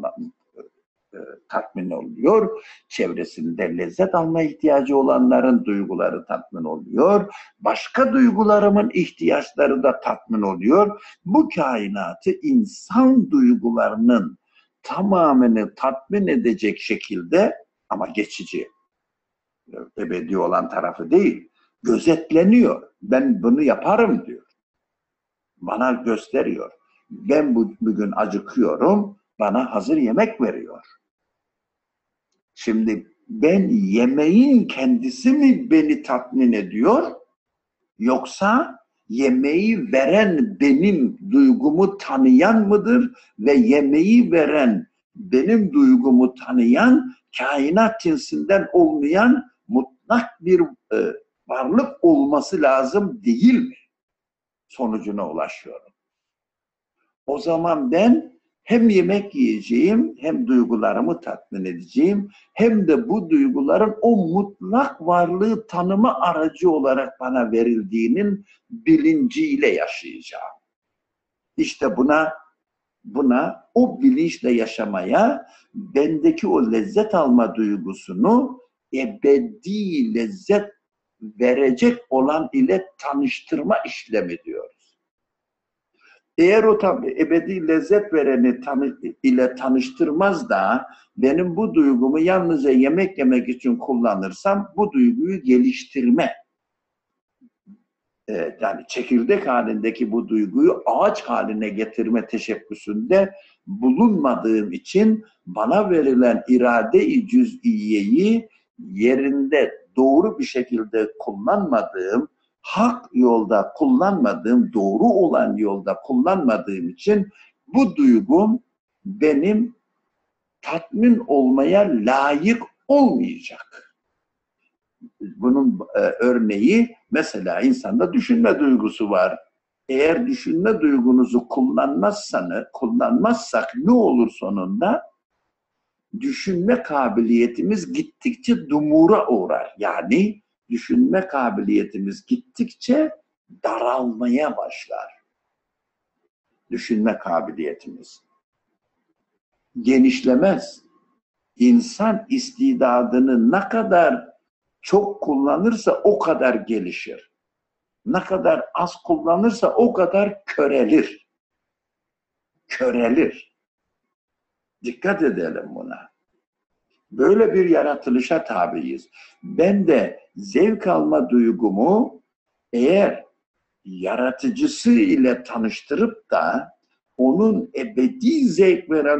tatmin oluyor. Çevresinde lezzet alma ihtiyacı olanların duyguları tatmin oluyor. Başka duygularımın ihtiyaçları da tatmin oluyor. Bu kainatı insan duygularının tamamını tatmin edecek şekilde, ama geçici, ebedi olan tarafı değil, gözetleniyor. Ben bunu yaparım diyor. Bana gösteriyor. Ben bugün acıkıyorum, bana hazır yemek veriyor. Şimdi ben yemeğin kendisi mi beni tatmin ediyor, yoksa yemeği veren benim duygumu tanıyan mıdır ve yemeği veren benim duygumu tanıyan kainat cinsinden olmayan mutlak bir varlık olması lazım değil mi? sonucuna ulaşıyorum. O zaman ben hem yemek yiyeceğim, hem duygularımı tatmin edeceğim, hem de bu duyguların o mutlak varlığı tanıma aracı olarak bana verildiğinin bilinciyle yaşayacağım. İşte buna o bilinçle yaşamaya, bendeki o lezzet alma duygusunu ebedi lezzet verecek olan ile tanıştırma işlemi diyoruz. Eğer o ebedi lezzet vereni ile tanıştırmaz da benim bu duygumu yalnızca yemek yemek için kullanırsam, bu duyguyu geliştirme, yani çekirdek halindeki bu duyguyu ağaç haline getirme teşebbüsünde bulunmadığım için bana verilen irade-i cüz'iyeyi yerinde doğru bir şekilde kullanmadığım, hak yolda kullanmadığım, doğru olan yolda kullanmadığım için bu duygum benim tatmin olmaya layık olmayacak. Bunun örneği mesela insanda düşünme duygusu var. Eğer düşünme duygunuzu kullanmazsak ne olur sonunda? Düşünme kabiliyetimiz gittikçe dumura uğrar. Yani düşünme kabiliyetimiz gittikçe daralmaya başlar. Düşünme kabiliyetimiz genişlemez. İnsan istidadını ne kadar çok kullanırsa o kadar gelişir. Ne kadar az kullanırsa o kadar körelir. Körelir. Dikkat edelim buna. Böyle bir yaratılışa tabiiz. Ben de zevk alma duygumu eğer yaratıcısı ile tanıştırıp da onun ebedi zevk veren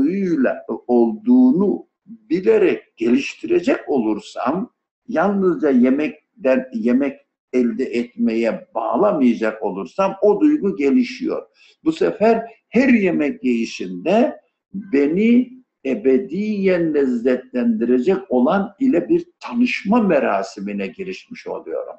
olduğunu bilerek geliştirecek olursam, yalnızca yemek elde etmeye bağlamayacak olursam o duygu gelişiyor. Bu sefer her yemek yiyişinde beni ebediyen lezzetlendirecek olan ile bir tanışma merasimine girişmiş oluyorum.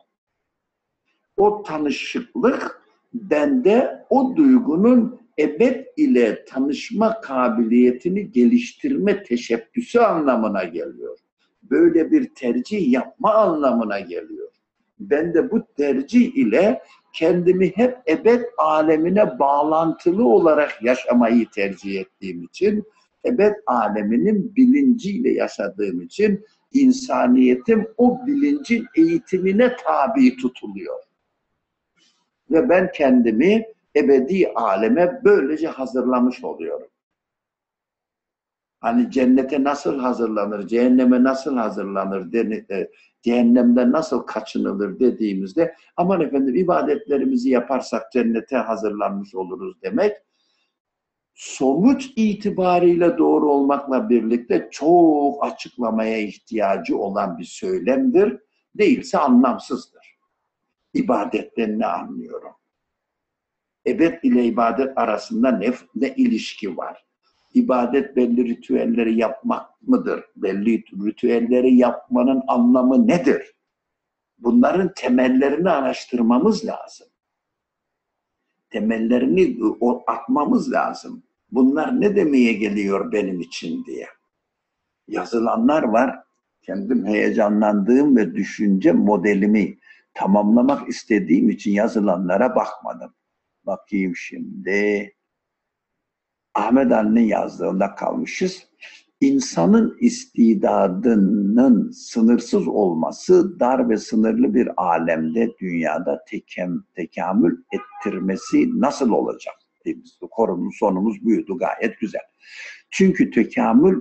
O tanışıklık bende o duygunun ebed ile tanışma kabiliyetini geliştirme teşebbüsü anlamına geliyor. Böyle bir tercih yapma anlamına geliyor. Ben de bu tercih ile kendimi hep ebed alemine bağlantılı olarak yaşamayı tercih ettiğim için, ebed aleminin bilinciyle yaşadığım için insaniyetim o bilincin eğitimine tabi tutuluyor. Ve ben kendimi ebedi aleme böylece hazırlamış oluyorum. Hani cennete nasıl hazırlanır, cehenneme nasıl hazırlanır, cehennemden nasıl kaçınılır dediğimizde, aman efendim ibadetlerimizi yaparsak cennete hazırlanmış oluruz demek, somut itibariyle doğru olmakla birlikte çok açıklamaya ihtiyacı olan bir söylemdir. Değilse anlamsızdır. İbadetten ne anlıyorum? Ebed ile ibadet arasında ne ilişki var? İbadet belli ritüelleri yapmak mıdır? Belli ritüelleri yapmanın anlamı nedir? Bunların temellerini araştırmamız lazım. Temellerini atmamız lazım. Bunlar ne demeye geliyor benim için diye. Yazılanlar var. Kendim heyecanlandığım ve düşünce modelimi tamamlamak istediğim için yazılanlara bakmadım. Bakayım şimdi. Ahmet Ali'nin yazdığında kalmışız. İnsanın istidadının sınırsız olması dar ve sınırlı bir alemde dünyada tekamül ettirmesi nasıl olacak? Konumuz sonumuz buydu, gayet güzel. Çünkü tekamül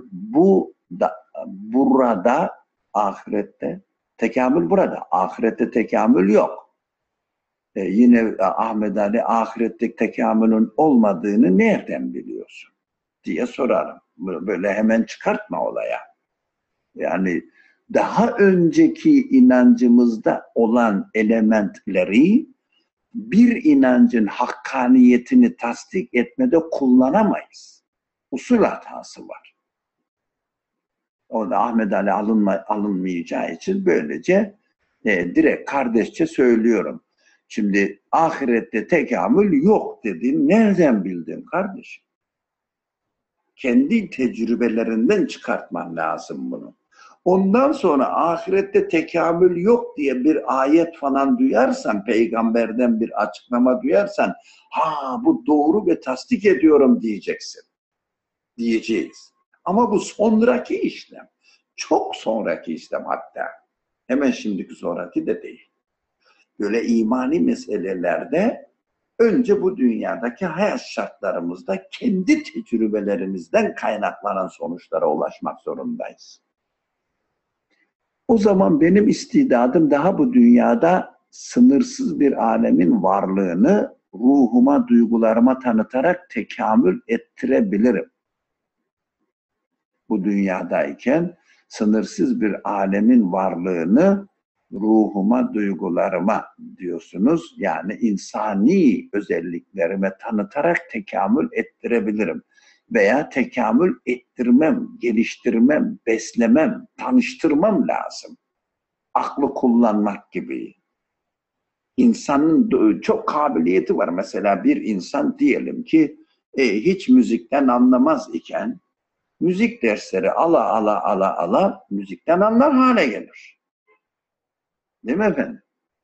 burada, ahirette tekamül burada. Ahirette tekamül yok. Yine Ahmet Ali ahirette tekamülün olmadığını nereden biliyorsun diye sorarım. Böyle hemen çıkartma olaya. Yani daha önceki inancımızda olan elementleri bir inancın hakkaniyetini tasdik etmede kullanamayız. Usul hatası var. Orada Ahmet Ali alınmayacağı için böylece direkt kardeşçe söylüyorum. Şimdi ahirette tekamül yok dedin. Nereden bildin kardeşim? Kendi tecrübelerinden çıkartman lazım bunu. Ondan sonra ahirette tekamül yok diye bir ayet falan duyarsan, peygamberden bir açıklama duyarsan, ha bu doğru ve tasdik ediyorum diyeceksin. Diyeceğiz. Ama bu sonraki işlem. Çok sonraki işlem hatta. Hemen şimdiki sonraki de değil. Böyle imani meselelerde önce bu dünyadaki hayat şartlarımızda kendi tecrübelerimizden kaynaklanan sonuçlara ulaşmak zorundayız. O zaman benim istidadım daha bu dünyada sınırsız bir alemin varlığını ruhuma, duygularıma tanıtarak tekamül ettirebilirim. Bu dünyadayken sınırsız bir alemin varlığını ruhuma, duygularıma diyorsunuz. Yani insani özelliklerime tanıtarak tekamül ettirebilirim. Veya tekamül ettirmem, geliştirmem, beslemem, tanıştırmam lazım. Aklı kullanmak gibi. İnsanın çok kabiliyeti var. Mesela bir insan diyelim ki hiç müzikten anlamaz iken müzik dersleri ala müzikten anlar hale gelir. Değil mi efendim?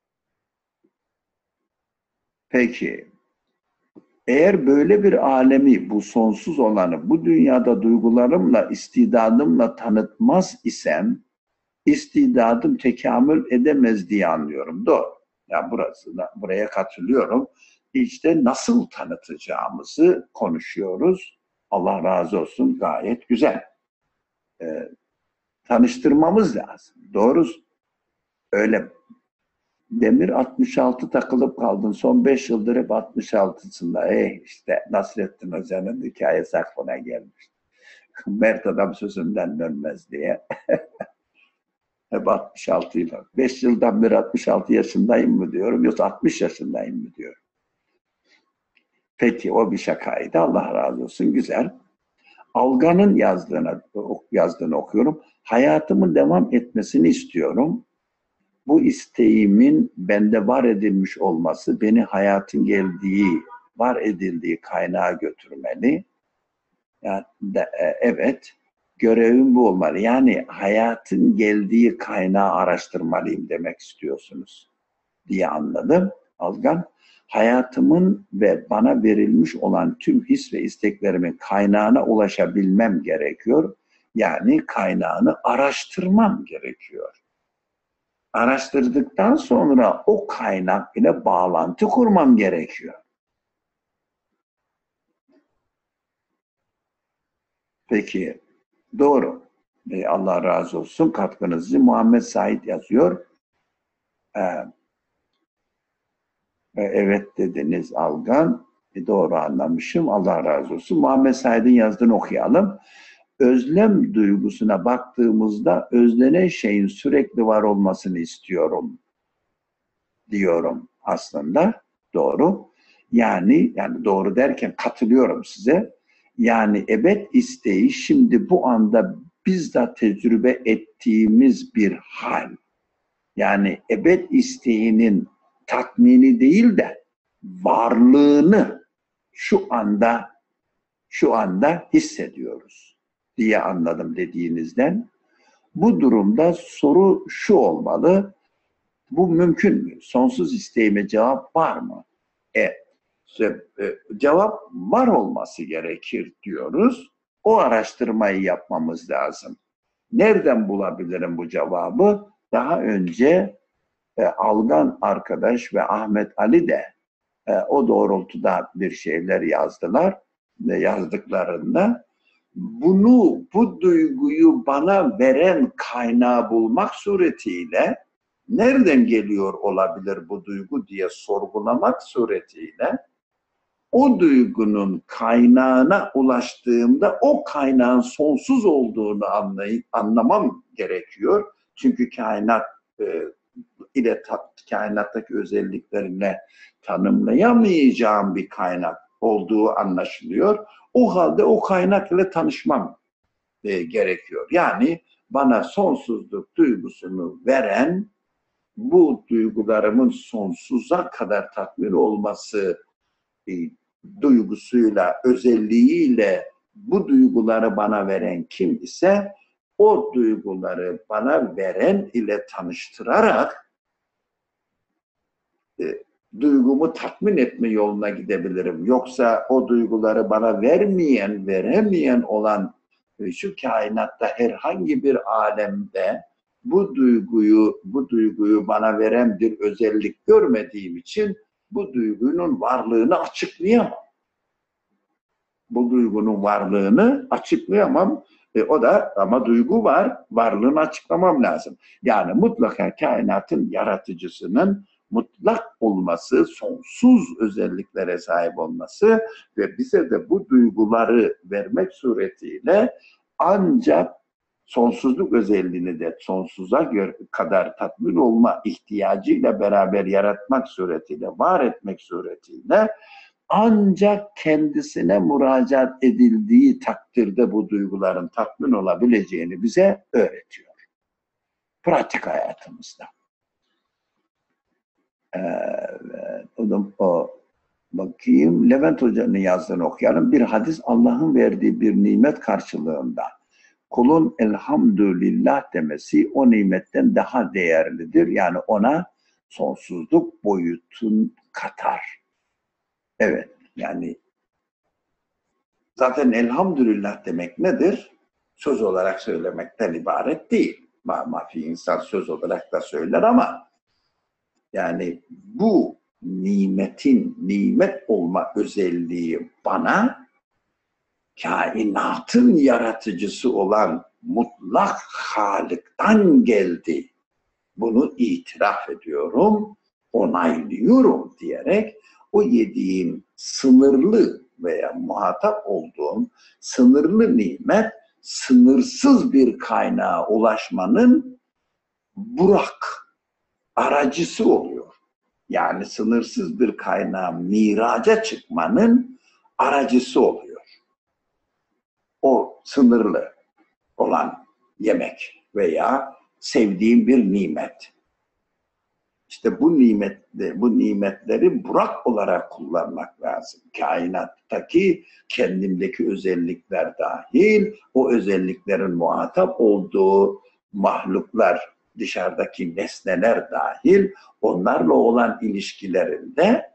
Peki, eğer böyle bir alemi, bu sonsuz olanı, bu dünyada duygularımla, istidadımla tanıtmaz isem, istidadım tekamül edemez diye anlıyorum. Doğru. Ya buraya katılıyorum. İşte nasıl tanıtacağımızı konuşuyoruz. Allah razı olsun, gayet güzel. Tanıştırmamız lazım. Doğru. Öyle. Demir 66 takılıp kaldın. Son 5 yıldır hep 66'sında. İşte Nasrettin Hoca'nın hikayesi aklına gelmiş. Mert adam sözünden dönmez diye. Hep 66 yıl. 5 yıldan beri 66 yaşındayım mı diyorum. Yoksa 60 yaşındayım mı diyorum. Peki o bir şakaydı. Allah razı olsun. Güzel. Algan'ın yazdığını okuyorum. Hayatımın devam etmesini istiyorum. Bu isteğimin bende var edilmiş olması beni hayatın var edildiği kaynağa götürmeli. Yani evet, görevim bu olmalı. Yani hayatın geldiği kaynağı araştırmalıyım demek istiyorsunuz diye anladım. Algan, hayatımın ve bana verilmiş olan tüm his ve isteklerimin kaynağına ulaşabilmem gerekiyor. Yani kaynağını araştırmam gerekiyor. Araştırdıktan sonra o kaynak ile bağlantı kurmam gerekiyor. Peki, doğru. Allah razı olsun katkınızı. Muhammed Said yazıyor. Evet dediniz Algan. Doğru anlamışım. Allah razı olsun. Muhammed Said'in yazdığını okuyalım. Özlem duygusuna baktığımızda özlenen şeyin sürekli var olmasını istiyorum diyorum aslında. Doğru. Yani doğru derken katılıyorum size. Yani ebed isteği şimdi bu anda bizzat tecrübe ettiğimiz bir hal. Yani ebed isteğinin tatmini değil de varlığını şu anda hissediyoruz diye anladım dediğinizden. Bu durumda soru şu olmalı. Bu mümkün mü? Sonsuz isteğime cevap var mı? Cevap var olması gerekir diyoruz. O araştırmayı yapmamız lazım. Nereden bulabilirim bu cevabı? Daha önce Algan arkadaş ve Ahmet Ali de o doğrultuda bir şeyler yazdılar. Yazdıklarında bu duyguyu bana veren kaynağı bulmak suretiyle nereden geliyor olabilir bu duygu diye sorgulamak suretiyle o duygunun kaynağına ulaştığımda o kaynağın sonsuz olduğunu anlamam gerekiyor. Çünkü kainat kainattaki özelliklerine tanımlayamayacağım bir kaynak olduğu anlaşılıyor. O halde o kaynak ile tanışmam gerekiyor. Yani bana sonsuzluk duygusunu veren bu duygularımın sonsuza kadar tatmin olması duygusuyla, özelliğiyle bu duyguları bana veren kim ise o duyguları bana veren ile tanıştırarak duygumu tatmin etme yoluna gidebilirim. Yoksa o duyguları bana veremeyen olan şu kainatta herhangi bir alemde bu duyguyu bana veren bir özellik görmediğim için bu duygunun varlığını açıklayamam. Bu duygunun varlığını açıklayamam. O da ama duygu var, varlığını açıklamam lazım. Yani mutlaka kainatın yaratıcısının mutlak olması, sonsuz özelliklere sahip olması ve bize de bu duyguları vermek suretiyle ancak sonsuzluk özelliğini de sonsuza kadar tatmin olma ihtiyacıyla beraber yaratmak suretiyle, var etmek suretiyle ancak kendisine müracaat edildiği takdirde bu duyguların tatmin olabileceğini bize öğretiyor. Pratik hayatımızda. Evet, bakayım, Levent Hoca'nın yazdığını okuyalım. Bir hadis, Allah'ın verdiği bir nimet karşılığında kulun elhamdülillah demesi o nimetten daha değerlidir. Yani ona sonsuzluk boyutun katar. Evet, yani zaten elhamdülillah demek nedir? Söz olarak söylemekten ibaret değil. Mafi insan söz olarak da söyler ama yani bu nimetin nimet olma özelliği bana kainatın yaratıcısı olan mutlak Halık'tan geldi. Bunu itiraf ediyorum, onaylıyorum diyerek o yediğim sınırlı veya muhatap olduğum sınırlı nimet sınırsız bir kaynağa ulaşmanın Burak aracısı oluyor. Yani sınırsız bir kaynağa miraca çıkmanın aracısı oluyor. O sınırlı olan yemek veya sevdiğim bir nimet. İşte bu nimetleri Burak olarak kullanmak lazım. Kainattaki kendimdeki özellikler dahil, o özelliklerin muhatap olduğu mahluklar, dışarıdaki nesneler dahil, onlarla olan ilişkilerimde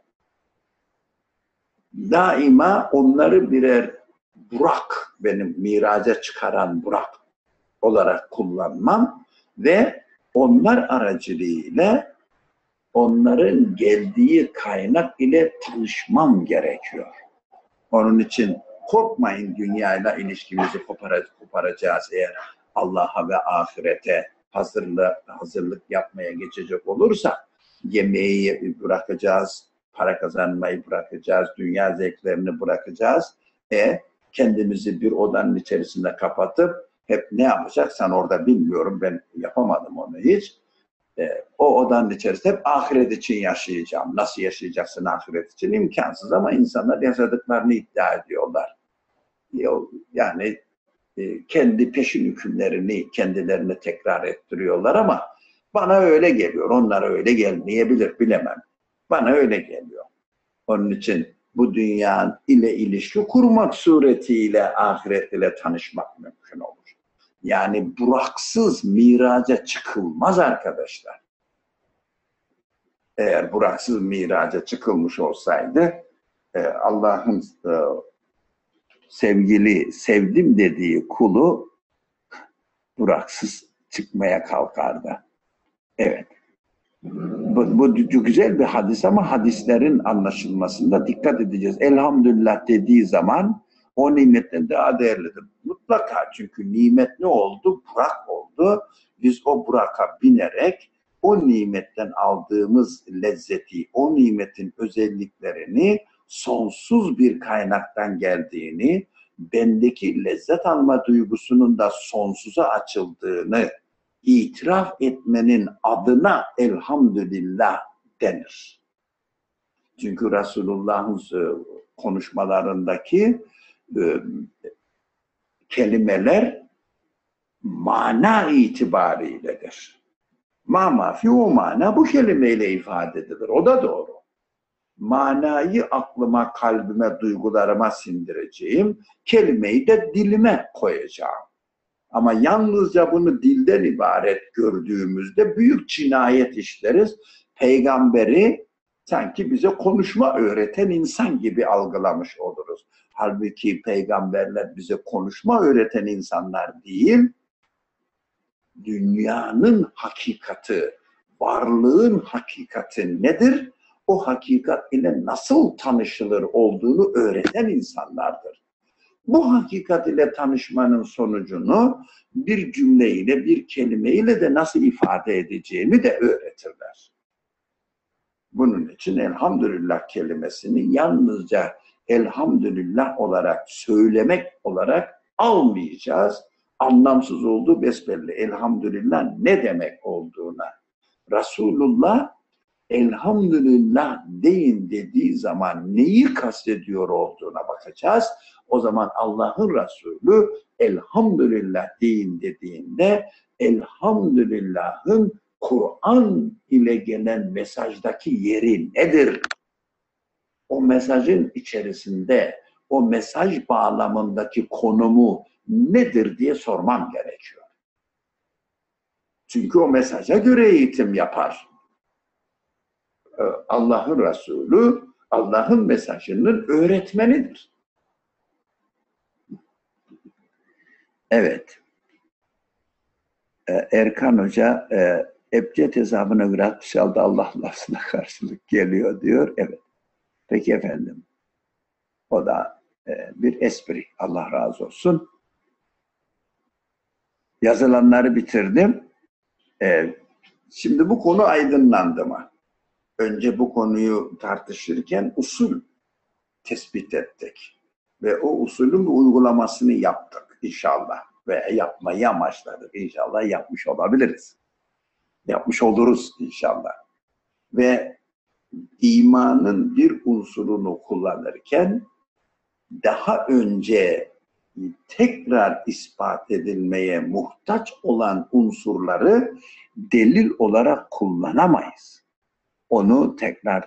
daima onları birer Burak, benim miraca çıkaran Burak olarak kullanmam ve onlar aracılığıyla onların geldiği kaynak ile tanışmam gerekiyor. Onun için korkmayın, dünyayla ilişkimizi koparacağız eğer Allah'a ve ahirete hazırlık yapmaya geçecek olursa. Yemeği bırakacağız, para kazanmayı bırakacağız, dünya zevklerini bırakacağız. Kendimizi bir odanın içerisinde kapatıp hep ne yapacaksan orada bilmiyorum, ben yapamadım onu hiç. O odanın içerisinde hep ahiret için yaşayacağım. Nasıl yaşayacaksın ahiret için? İmkansız ama insanlar yaşadıklarını iddia ediyorlar. Yani kendi peşin hükümlerini kendilerine tekrar ettiriyorlar ama bana öyle geliyor. Onlara öyle gelmeyebilir, bilemem. Bana öyle geliyor. Onun için bu dünya ile ilişki kurmak suretiyle ahiret ile tanışmak mümkün olur. Yani Buraksız miraca çıkılmaz arkadaşlar. Eğer Buraksız miraca çıkılmış olsaydı Allah'ın sevdim dediği kulu Buraksız çıkmaya kalkardı. Evet. Bu güzel bir hadis ama hadislerin anlaşılmasında dikkat edeceğiz. Elhamdülillah dediği zaman o nimetten daha değerlidir. Mutlaka, çünkü nimet ne oldu? Burak oldu. Biz o buraka binerek o nimetten aldığımız lezzeti, o nimetin özelliklerini sonsuz bir kaynaktan geldiğini, bendeki lezzet alma duygusunun da sonsuza açıldığını itiraf etmenin adına elhamdülillah denir. Çünkü Resulullah'ın konuşmalarındaki kelimeler mana itibariyledir. Ma mafi o mana bu kelimeyle ifade edilir. O da doğru. Manayı aklıma, kalbime, duygularıma sindireceğim. Kelimeyi de dilime koyacağım. Ama yalnızca bunu dilden ibaret gördüğümüzde büyük cinayet işleriz. Peygamberi sanki bize konuşma öğreten insan gibi algılamış oluruz. Halbuki peygamberler bize konuşma öğreten insanlar değil, dünyanın hakikati, varlığın hakikati nedir? O hakikat ile nasıl tanışılır olduğunu öğreten insanlardır. Bu hakikat ile tanışmanın sonucunu bir cümleyle, bir kelimeyle de nasıl ifade edeceğimi de öğretirler. Bunun için elhamdülillah kelimesini yalnızca elhamdülillah olarak söylemek olarak almayacağız. Anlamsız olduğu besbelli. Elhamdülillah ne demek olduğuna. Resulullah elhamdülillah deyin dediği zaman neyi kastediyor olduğuna bakacağız. O zaman Allah'ın Resulü elhamdülillah deyin dediğinde elhamdülillah'ın Kur'an ile gelen mesajdaki yeri nedir? O mesajın içerisinde o mesaj bağlamındaki konumu nedir diye sormam gerekiyor. Çünkü o mesaja göre eğitim yapar. Allah'ın Resulü, Allah'ın mesajının öğretmenidir. Evet. Erkan Hoca ebced hesabına göre 66 Allah lafzına karşılık geliyor diyor. Evet. Peki efendim. O da bir espri. Allah razı olsun. Yazılanları bitirdim. Şimdi bu konu aydınlandı mı? Önce bu konuyu tartışırken usul tespit ettik. Ve o usulün uygulamasını yaptık inşallah. Ve yapmayı amaçladık. İnşallah yapmış olabiliriz. Yapmış oluruz inşallah. Ve imanın bir unsurunu kullanırken daha önce tekrar ispat edilmeye muhtaç olan unsurları delil olarak kullanamayız. Onu tekrar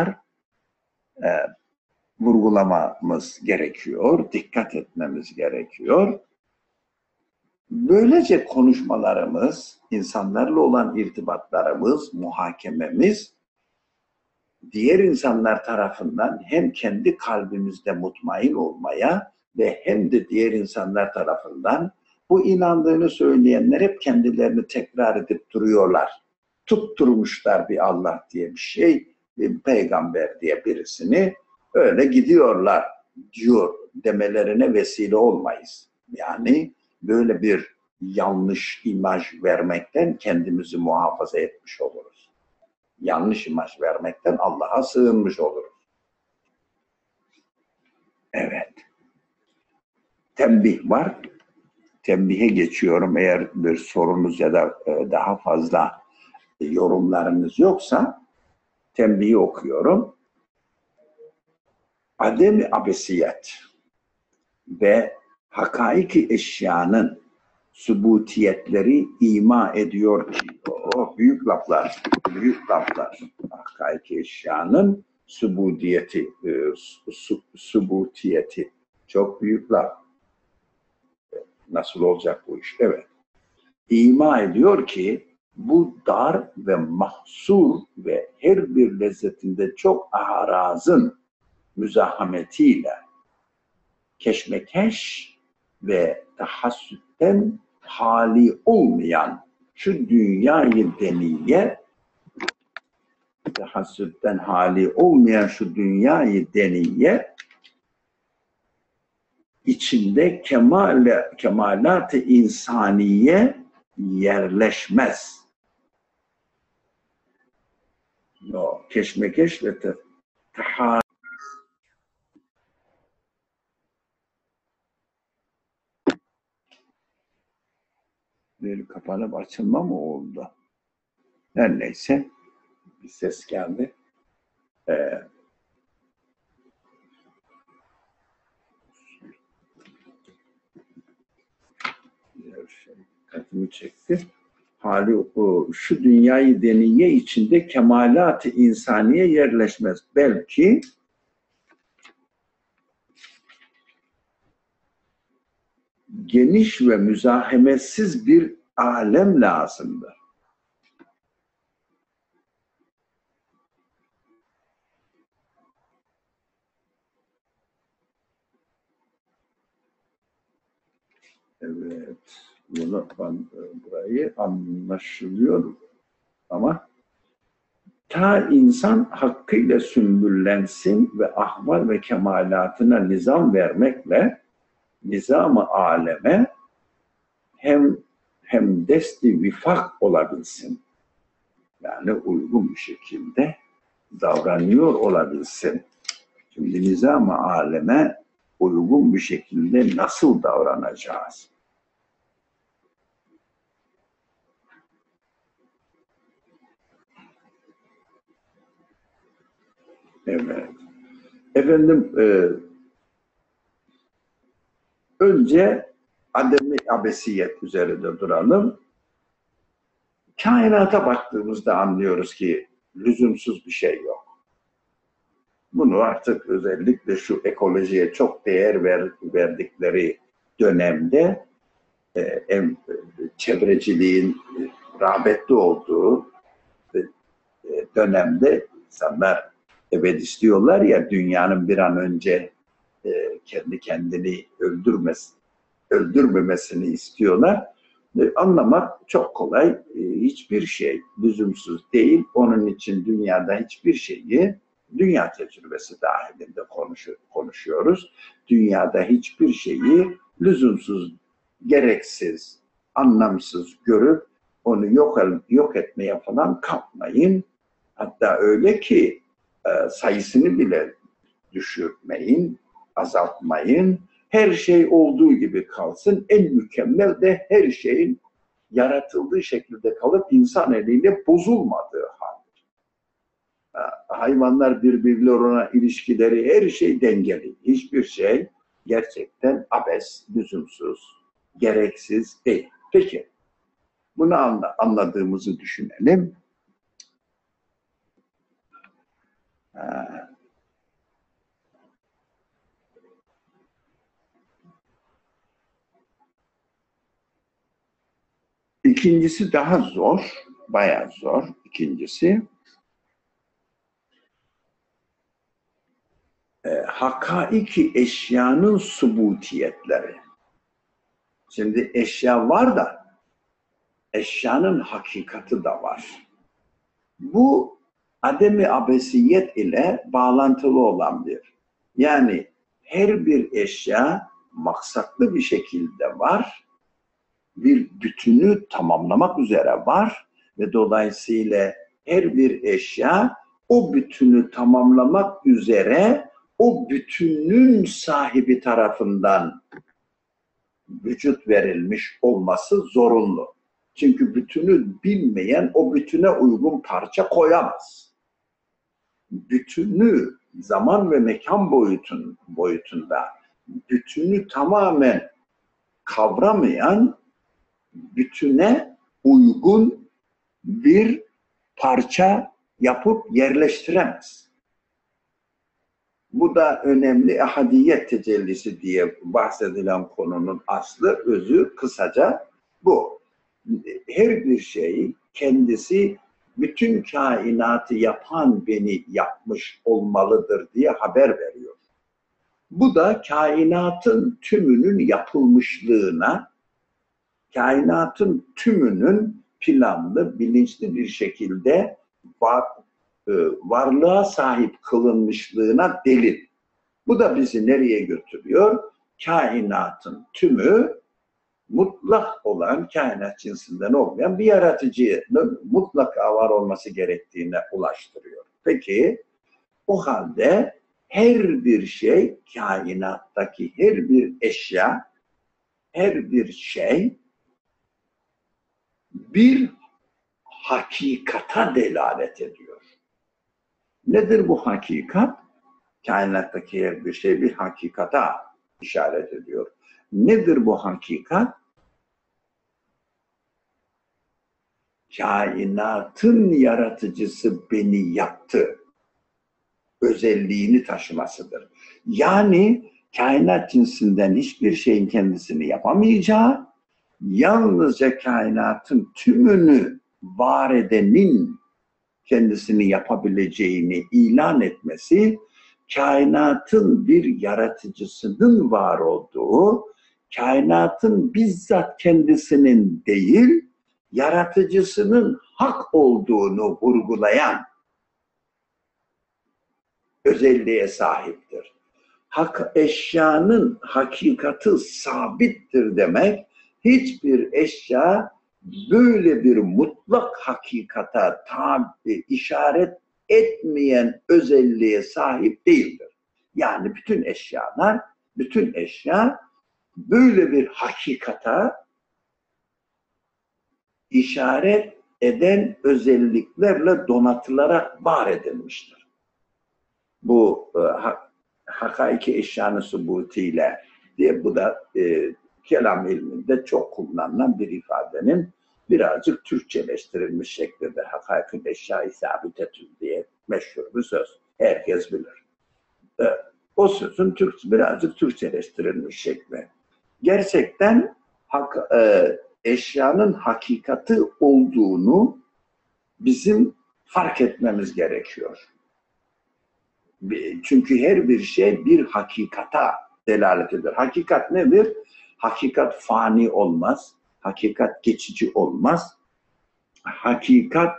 vurgulamamız gerekiyor, dikkat etmemiz gerekiyor. Böylece konuşmalarımız, insanlarla olan irtibatlarımız, muhakememiz diğer insanlar tarafından hem kendi kalbimizde mutmain olmaya ve hem de diğer insanlar tarafından bu inandığını söyleyenler hep kendilerini tekrar edip duruyorlar. Tutturmuşlar bir Allah diye bir şey, bir peygamber diye birisini öyle gidiyorlar diyor demelerine vesile olmayız. Yani böyle bir yanlış imaj vermekten kendimizi muhafaza etmiş oluruz. Yanlış imaj vermekten Allah'a sığınmış oluruz. Evet. Tembih var. Tembihe geçiyorum. Eğer bir sorunuz ya da daha fazla yorumlarınız yoksa tembihi okuyorum. Adem-i abesiyet ve hakaiki eşyanın sübutiyetleri ima ediyor ki büyük laflar, büyük laflar. Hakaiki eşyanın sübutiyeti çok büyük laf. Nasıl olacak bu iş? Evet. İma ediyor ki bu dar ve mahsur ve her bir lezzetinde çok arazın müzahametiyle keşmekeş ve tahassütten hali olmayan şu dünyayı deniye tahassütten hali olmayan şu dünyayı deniye içinde kemalat-ı insaniye yerleşmez. O keşmekeş ve tahassüt bir kapanıp açılma mı oldu? Her neyse bir ses geldi. Dikkatimi çekti. şu dünyayı deniye içinde kemalat-ı insaniye yerleşmez. Belki geniş ve müzahametsiz bir alem lazımdır. Evet, burayı anlaşılıyor ama ta insan hakkıyla sümbüllensin ve ahval ve kemalatına nizam vermekle nizam-ı aleme hem desti vifak olabilsin. Yani uygun bir şekilde davranıyor olabilsin. Şimdi nizam-ı aleme uygun bir şekilde nasıl davranacağız? Evet. Efendim, önce adem-i abesiyet üzerinde duralım. Kainata baktığımızda anlıyoruz ki lüzumsuz bir şey yok. Bunu artık özellikle şu ekolojiye çok değer verdikleri dönemde çevreciliğin rağbetli olduğu dönemde insanlar evet istiyorlar ya dünyanın bir an önce kendi kendini öldürmemesini istiyorlar. Anlamak çok kolay. Hiçbir şey lüzumsuz değil. Onun için dünyada hiçbir şeyi dünya tecrübesi dahilinde konuşuyoruz. Dünyada hiçbir şeyi lüzumsuz, gereksiz, anlamsız görüp onu yok etmeye falan kalkmayın. Hatta öyle ki sayısını bile düşürmeyin, azaltmayın. Her şey olduğu gibi kalsın. En mükemmel de her şeyin yaratıldığı şekilde kalıp insan eliyle bozulmadığı hal. Hayvanlar birbirlerine ilişkileri, her şey dengeli. Hiçbir şey gerçekten abes, lüzumsuz, gereksiz değil. Peki, bunu anladığımızı düşünelim. İkincisi daha zor, bayağı zor. İkincisi, hakaiki eşyanın subutiyetleri. Şimdi eşya var da eşyanın hakikati da var. Bu adem-i abesiyet ile bağlantılı olan bir. Yani her bir eşya maksatlı bir şekilde var. Bir bütünü tamamlamak üzere var ve dolayısıyla her bir eşya o bütünü tamamlamak üzere o bütünün sahibi tarafından vücut verilmiş olması zorunlu. Çünkü bütünü bilmeyen o bütüne uygun parça koyamaz. Bütünü zaman ve mekan boyutunda bütünü tamamen kavramayan bütüne uygun bir parça yapıp yerleştiremez. Bu da önemli ahadiyet tecellisi diye bahsedilen konunun aslı, özü kısaca bu. Her bir şey kendisi bütün kainatı yapan beni yapmış olmalıdır diye haber veriyor. Bu da kainatın tümünün yapılmışlığına, kainatın tümünün planlı, bilinçli bir şekilde varlığa sahip kılınmışlığına delil. Bu da bizi nereye götürüyor? Kainatın tümü mutlak olan, kainat cinsinden olmayan bir yaratıcının mutlaka var olması gerektiğine ulaştırıyor. Peki, o halde her bir şey, kainattaki her bir eşya, her bir şey bir hakikata delalet ediyor. Nedir bu hakikat? Kainattaki her bir şey bir hakikata işaret ediyor. Nedir bu hakikat? kainatın yaratıcısı beni yaptı özelliğini taşımasıdır. Yani kainat cinsinden hiçbir şeyin kendisini yapamayacağı, yalnızca kainatın tümünü var edenin kendisini yapabileceğini ilan etmesi, kainatın bir yaratıcısının var olduğu, kainatın bizzat kendisinin değil, yaratıcısının hak olduğunu vurgulayan özelliğe sahiptir. Eşyanın hakikati sabittir demek, hiçbir eşya böyle bir mutlak hakikata işaret etmeyen özelliğe sahip değildir. Yani bütün eşya böyle bir hakikata işaret eden özelliklerle donatılarak var edilmiştir. Bu hakaiki eşyanın subutiyle diye, bu da kelam ilminde çok kullanılan bir ifadenin birazcık Türkçeleştirilmiş şeklidir. Hakaiki eşya-i sabitetün diye meşhur bir söz. Herkes bilir. O sözün birazcık Türkçeleştirilmiş şekli. Gerçekten eşyanın hakikati olduğunu bizim fark etmemiz gerekiyor. Çünkü her bir şey bir hakikata delalet eder. Hakikat nedir? Hakikat fani olmaz. Hakikat geçici olmaz. Hakikat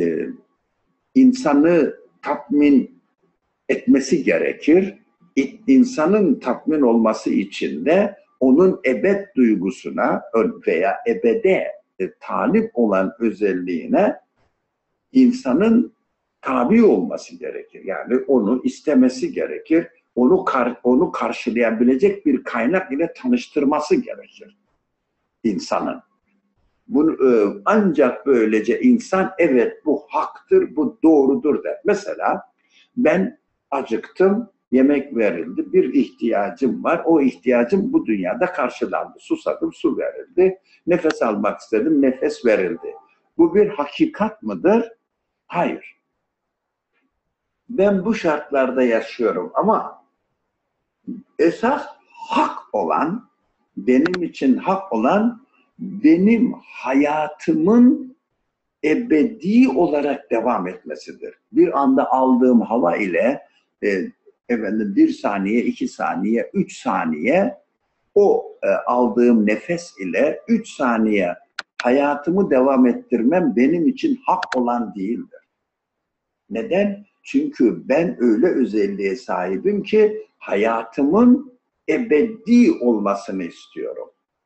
insanı tatmin etmesi gerekir. İnsanın tatmin olması için de onun ebed duygusuna veya ebede talip olan özelliğine insanın tabi olması gerekir. Yani onu istemesi gerekir. Onu karşılayabilecek bir kaynak ile tanıştırması gerekir insanın. Bunu, ancak böylece insan evet bu haktır, bu doğrudur der. Mesela ben acıktım, yemek verildi, bir ihtiyacım var. O ihtiyacım bu dünyada karşılandı. Susadım, su verildi. Nefes almak istedim, nefes verildi. Bu bir hakikat mıdır? Hayır. Ben bu şartlarda yaşıyorum ama esas hak olan, benim için hak olan, benim hayatımın ebedi olarak devam etmesidir. Bir anda aldığım hava ile bir saniye, 2 saniye, 3 saniye o aldığım nefes ile 3 saniye hayatımı devam ettirmem benim için hak olan değildir. Neden? Çünkü ben öyle özelliğe sahibim ki hayatımın ebedi olmasını istiyorum.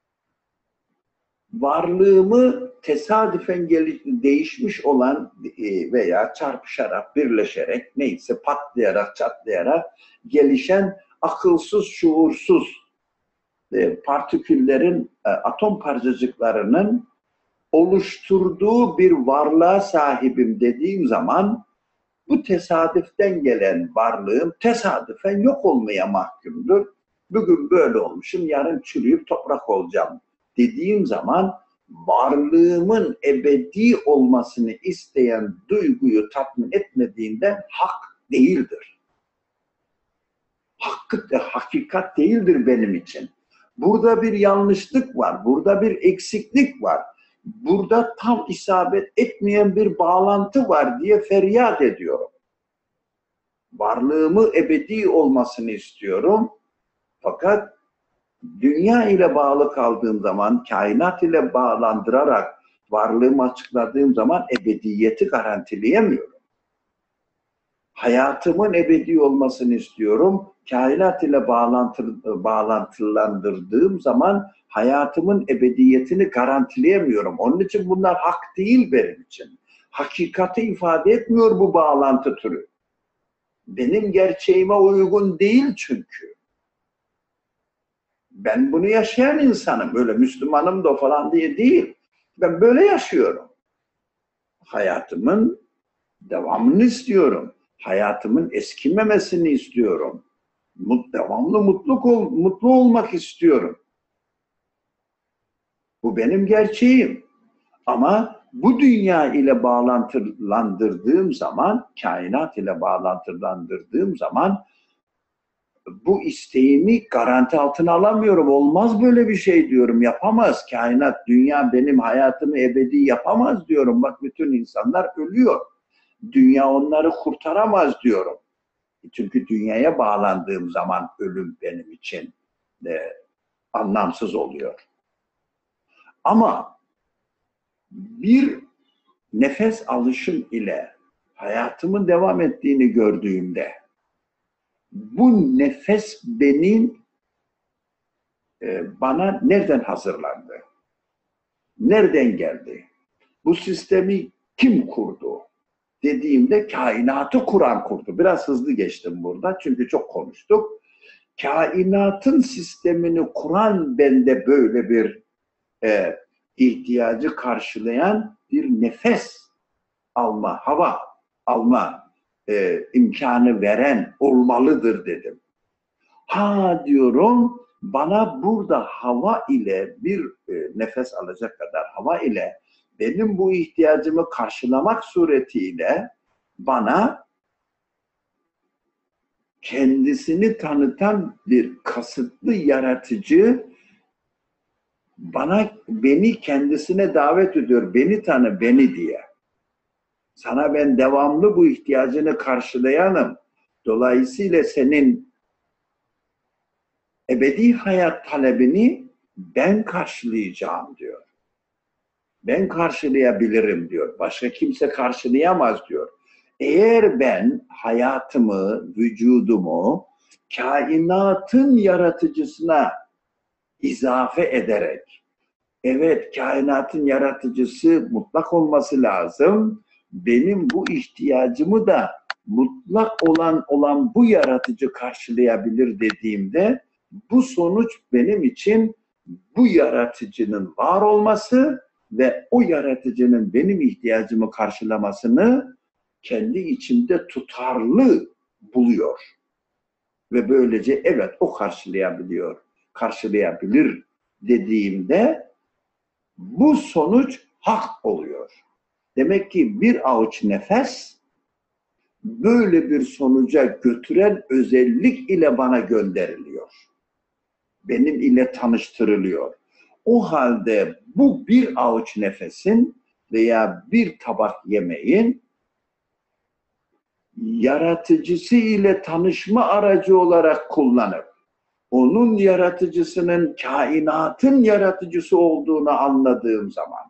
Varlığımı tesadüfen değişmiş olan veya çarpışarak, birleşerek, neyse patlayarak, çatlayarak gelişen akılsız, şuursuz partiküllerin, atom parçacıklarının oluşturduğu bir varlığa sahibim dediğim zaman bu tesadüften gelen varlığım tesadüfen yok olmaya mahkumdur. Bugün böyle olmuşum, yarın çürüyüp toprak olacağım dediğim zaman varlığımın ebedi olmasını isteyen duyguyu tatmin etmediğinden hak değildir. Hakikat değildir benim için. Burada bir yanlışlık var, burada bir eksiklik var. Burada tam isabet etmeyen bir bağlantı var diye feryat ediyorum. Varlığımı ebedi olmasını istiyorum. Fakat dünya ile bağlı kaldığım zaman, kainat ile bağlandırarak varlığımı açıkladığım zaman ebediyeti garantileyemiyorum. Hayatımın ebedi olmasını istiyorum. Kainat ile bağlantılandırdığım zaman hayatımın ebediyetini garantileyemiyorum. Onun için bunlar hak değil benim için. Hakikati ifade etmiyor bu bağlantı türü. Benim gerçeğime uygun değil çünkü. Ben bunu yaşayan insanım. Böyle Müslümanım da falan diye değil. Ben böyle yaşıyorum. Hayatımın devamını istiyorum. Hayatımın eskimemesini istiyorum. Devamlı mutlu olmak istiyorum. Bu benim gerçeğim. Ama bu dünya ile bağlantılandırdığım zaman, kainat ile bağlantılandırdığım zaman bu isteğimi garanti altına alamıyorum. Olmaz böyle bir şey diyorum. Yapamaz. Kainat, dünya benim hayatımı ebedi yapamaz diyorum. Bak bütün insanlar ölüyor. Dünya onları kurtaramaz diyorum. Çünkü dünyaya bağlandığım zaman ölüm benim için anlamsız oluyor. Ama bir nefes alışım ile hayatımın devam ettiğini gördüğümde bu nefes bana nereden hazırlandı? Nereden geldi? Bu sistemi kim kurdu? Dediğimde kainatı kuran kurdu. Biraz hızlı geçtim burada çünkü çok konuştuk. Kainatın sistemini kuran bende böyle bir ihtiyacı karşılayan bir nefes alma, hava alma imkanı veren olmalıdır dedim. Ha diyorum, bana burada hava ile bir nefes alacak kadar hava ile benim bu ihtiyacımı karşılamak suretiyle bana kendisini tanıtan bir kasıtlı yaratıcı beni kendisine davet ediyor. Beni tanı, beni diye. Sana ben devamlı bu ihtiyacını karşılayanım. Dolayısıyla senin ebedi hayat talebini ben karşılayacağım diyor. Ben karşılayabilirim diyor. Başka kimse karşılayamaz diyor. Eğer ben hayatımı, vücudumu kainatın yaratıcısına izafe ederek, evet kainatın yaratıcısı mutlak olması lazım, benim bu ihtiyacımı da mutlak olan bu yaratıcı karşılayabilir dediğimde bu sonuç benim için bu yaratıcının var olması ve o yaratıcının benim ihtiyacımı karşılamasını kendi içimde tutarlı buluyor. Ve böylece evet o karşılayabilir dediğimde bu sonuç hak oluyor. Demek ki bir avuç nefes böyle bir sonuca götüren özellik ile bana gönderiliyor. Benim ile tanıştırılıyor. O halde bu bir avuç nefesin veya bir tabak yemeğin yaratıcısı ile tanışma aracı olarak kullanıp onun yaratıcısının kainatın yaratıcısı olduğunu anladığım zaman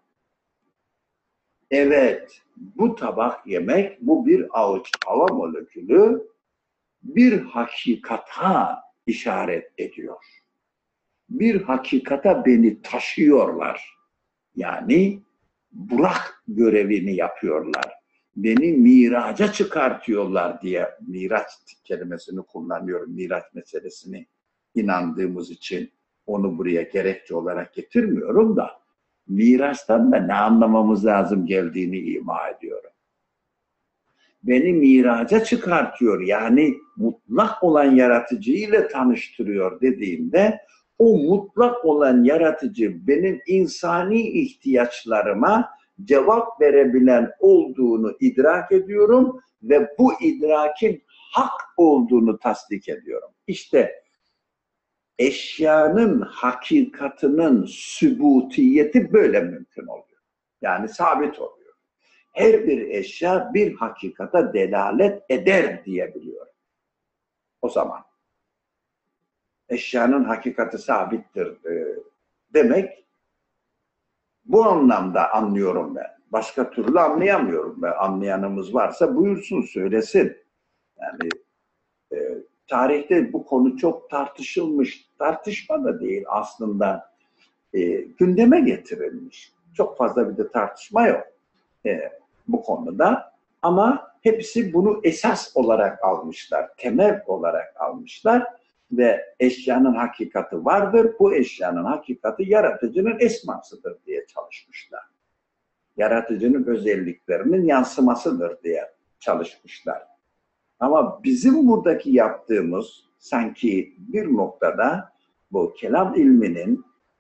evet bu tabak yemek, bu bir avuç hava molekülü bir hakikata işaret ediyor. Bir hakikata beni taşıyorlar. Yani Burak görevini yapıyorlar. Beni miraca çıkartıyorlar diye miraç kelimesini kullanıyorum. Miraç meselesini inandığımız için onu buraya gerekçe olarak getirmiyorum da miraçtan da ne anlamamız lazım geldiğini ima ediyorum. Beni miraca çıkartıyor, yani mutlak olan yaratıcı ile tanıştırıyor dediğimde o mutlak olan yaratıcı benim insani ihtiyaçlarıma cevap verebilen olduğunu idrak ediyorum ve bu idrakin hak olduğunu tasdik ediyorum. İşte eşyanın hakikatinin sübutiyeti böyle mümkün oluyor. Yani sabit oluyor. Her bir eşya bir hakikata delalet eder diyebiliyor. O zaman eşyanın hakikati sabittir demek bu anlamda anlıyorum ben. Başka türlü anlayamıyorum ben. Anlayanımız varsa buyursun, söylesin. Yani tarihte bu konu çok tartışılmış. Tartışma da değil aslında. Gündeme getirilmiş. Çok fazla bir de tartışma yok bu konuda. Ama hepsi bunu esas olarak almışlar. Temel olarak almışlar. Ve eşyanın hakikati vardır. Bu eşyanın hakikati yaratıcının esmasıdır diye çalışmışlar. Yaratıcının özelliklerinin yansımasıdır diye çalışmışlar. Ama bizim buradaki yaptığımız sanki bir noktada bu kelam ilminin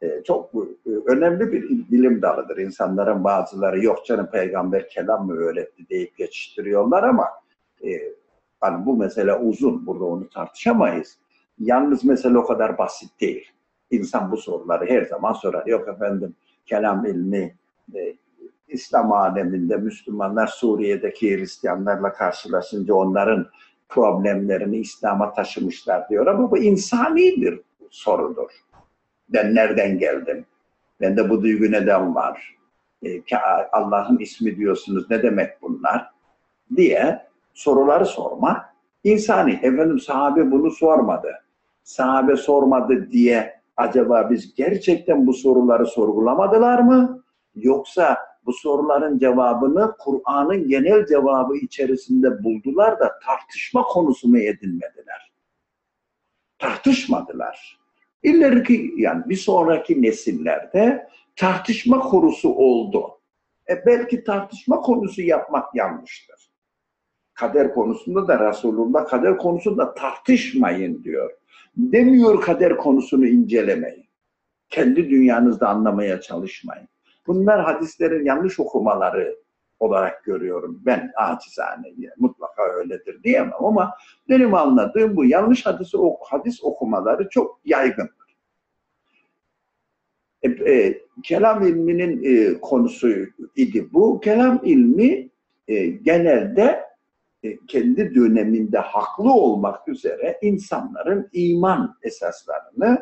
çok önemli bir bilim dalıdır. İnsanların bazıları yok canım peygamber kelam mı öğretti deyip geçiştiriyorlar ama hani bu mesele uzun. Burada onu tartışamayız. Yalnız mesele o kadar basit değil. İnsan bu soruları her zaman sorar. Yok efendim kelam ilmi İslam aleminde Müslümanlar Suriye'deki Hristiyanlarla karşılaşınca onların problemlerini İslam'a taşımışlar diyor ama bu insani bir sorudur. Ben nereden geldim? Bende bu duygu neden var? Allah'ın ismi diyorsunuz ne demek bunlar? Diye soruları sormak insani. Efendim sahabe bunu sormadı. Sahabe sormadı diye acaba biz gerçekten bu soruları sorgulamadılar mı? Yoksa bu soruların cevabını Kur'an'ın genel cevabı içerisinde buldular da tartışma konusu mu edinmediler? Tartışmadılar. İleriki yani bir sonraki nesillerde tartışma konusu oldu. Belki tartışma konusu yapmak yanlıştır. Kader konusunda da Resulullah kader konusunda tartışmayın diyor. Demiyor kader konusunu incelemeyin. Kendi dünyanızda anlamaya çalışmayın. Bunlar hadislerin yanlış okumaları olarak görüyorum. Ben acizane mutlaka öyledir diyemem ama benim anladığım bu yanlış hadis okumaları çok yaygındır. Kelam ilminin konusu idi bu. Kelam ilmi genelde kendi döneminde haklı olmak üzere insanların iman esaslarını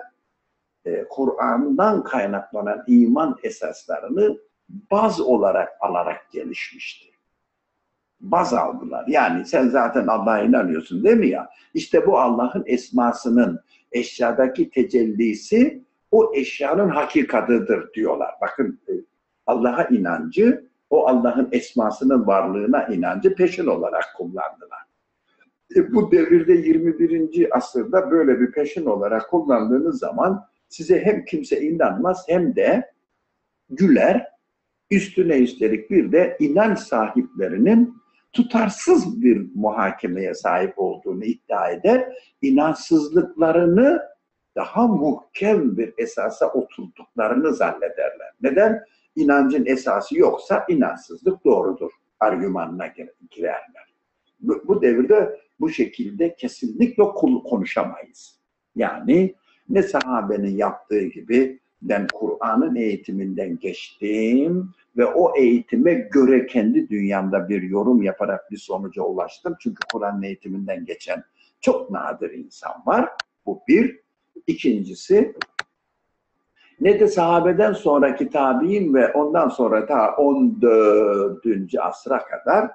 Kur'an'dan kaynaklanan iman esaslarını baz olarak alarak gelişmişti. Baz aldılar. Yani sen zaten Allah'a inanıyorsun değil mi ya? İşte bu Allah'ın esmasının eşyadaki tecellisi o eşyanın hakikatıdır diyorlar. Bakın Allah'a inancı, o Allah'ın esmasının varlığına inancı peşin olarak kullandılar. Bu devirde 21. asırda böyle bir peşin olarak kullandığınız zaman size hem kimse inanmaz hem de güler. Üstüne üstelik bir de inanç sahiplerinin tutarsız bir muhakemeye sahip olduğunu iddia eder. İnançsızlıklarını daha muhkem bir esasa oturttuklarını zannederler. Neden? İnancın esası yoksa inançsızlık doğrudur argümanına girerler. Bu devirde bu şekilde kesinlikle konuşamayız. Yani ne sahabenin yaptığı gibi ben Kur'an'ın eğitiminden geçtim ve o eğitime göre kendi dünyamda bir yorum yaparak bir sonuca ulaştım. Çünkü Kur'an'ın eğitiminden geçen çok nadir insan var. Bu bir. İkincisi ne de sahabeden sonraki tabi'in ve ondan sonra ta 14. asra kadar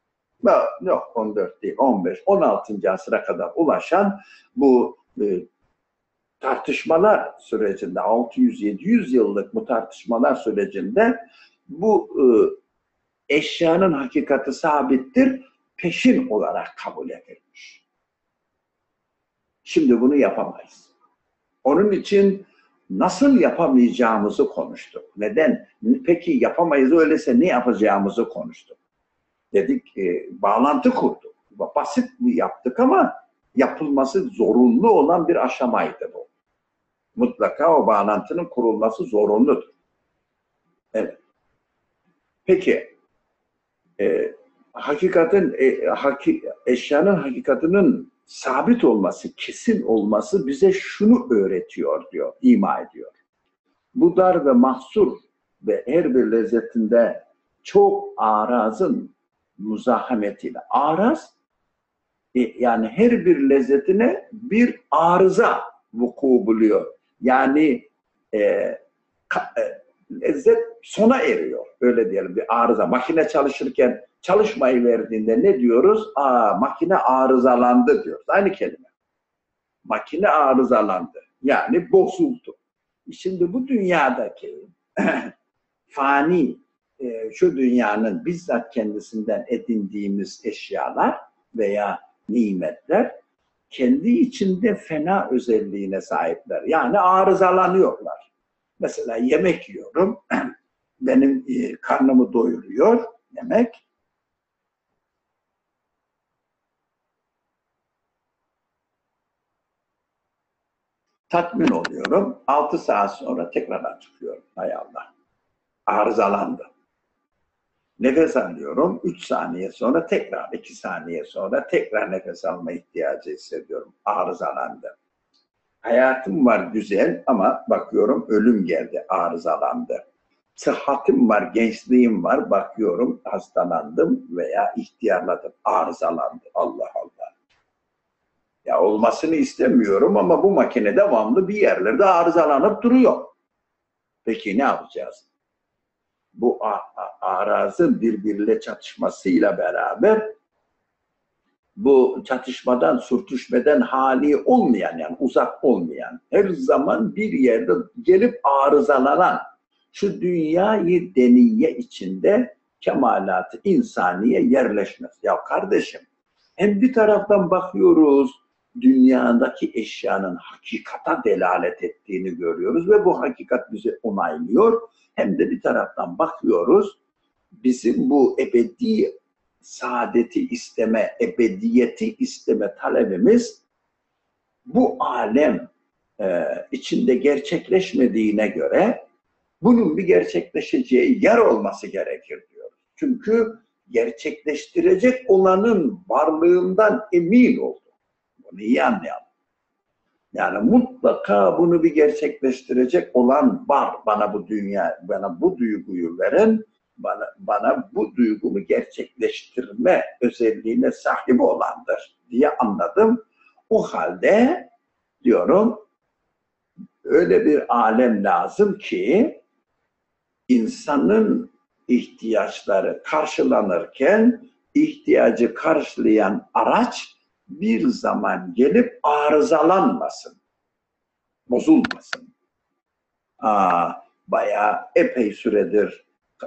yok 14 değil 15, 16. asra kadar ulaşan bu tartışmalar sürecinde 600-700 yıllık bu tartışmalar sürecinde bu eşyanın hakikati sabittir, peşin olarak kabul edilmiş. Şimdi bunu yapamayız. Onun için nasıl yapamayacağımızı konuştuk. Neden? Peki yapamayız öyleyse ne yapacağımızı konuştuk. Dedik bağlantı kurduk. Basit mi yaptık ama yapılması zorunlu olan bir aşamaydı bu. Mutlaka o bağlantının kurulması zorunludur. Evet. Peki eşyanın hakikatinin sabit olması, kesin olması bize şunu öğretiyor diyor, ima ediyor. Bu dar ve mahsur ve her bir lezzetinde çok arazın muzahametiyle. Araz yani her bir lezzetine bir arıza vuku buluyor. Yani lezzet sona eriyor. Öyle diyelim bir arıza. Makine çalışırken çalışmayı verdiğinde ne diyoruz? Makine arızalandı diyoruz. Aynı kelime. Makine arızalandı. Yani bozuldu. Şimdi bu dünyadaki fani şu dünyanın bizzat kendisinden edindiğimiz eşyalar veya nimetler kendi içinde fena özelliğine sahipler. Yani arızalanıyorlar. Mesela yemek yiyorum. Benim karnımı doyuruyor yemek. tatmin oluyorum. 6 saat sonra tekrardan çıkıyorum. Hay Allah. Arızalandı. Nefes alıyorum. 3 saniye sonra tekrar 2 saniye sonra tekrar nefes alma ihtiyacı hissediyorum. Arızalandı. Hayatım var güzel ama bakıyorum ölüm geldi, arızalandı. Sıhhatim var, gençliğim var, bakıyorum hastalandım veya ihtiyarladım, arızalandı. Allah Allah. Ya olmasını istemiyorum ama bu makine devamlı bir yerlerde arızalanıp duruyor. Peki ne yapacağız? Bu arazın birbiriyle çatışmasıyla beraber bu çatışmadan, sürtüşmeden hali olmayan, yani uzak olmayan, her zaman bir yerde gelip arızalanan şu dünyayı deniye içinde kemalatı insaniye yerleşmez. Ya kardeşim, hem bir taraftan bakıyoruz, dünyadaki eşyanın hakikata delalet ettiğini görüyoruz ve bu hakikat bizi onaylıyor. Hem de bir taraftan bakıyoruz, bizim bu ebedi saadeti isteme, ebediyeti isteme talebimiz bu alem içinde gerçekleşmediğine göre bunun bir gerçekleşeceği yer olması gerekir diyor. Çünkü gerçekleştirecek olanın varlığından emin oldu. Bunu iyi anlayalım. Yani mutlaka bunu bir gerçekleştirecek olan var. Bana bu dünya, bana bu duyguyu veren, bana bu duygumu gerçekleştirme özelliğine sahip olandır diye anladım. O halde diyorum öyle bir alem lazım ki insanın ihtiyaçları karşılanırken ihtiyacı karşılayan araç bir zaman gelip arızalanmasın, bozulmasın. Bayağı epey süredir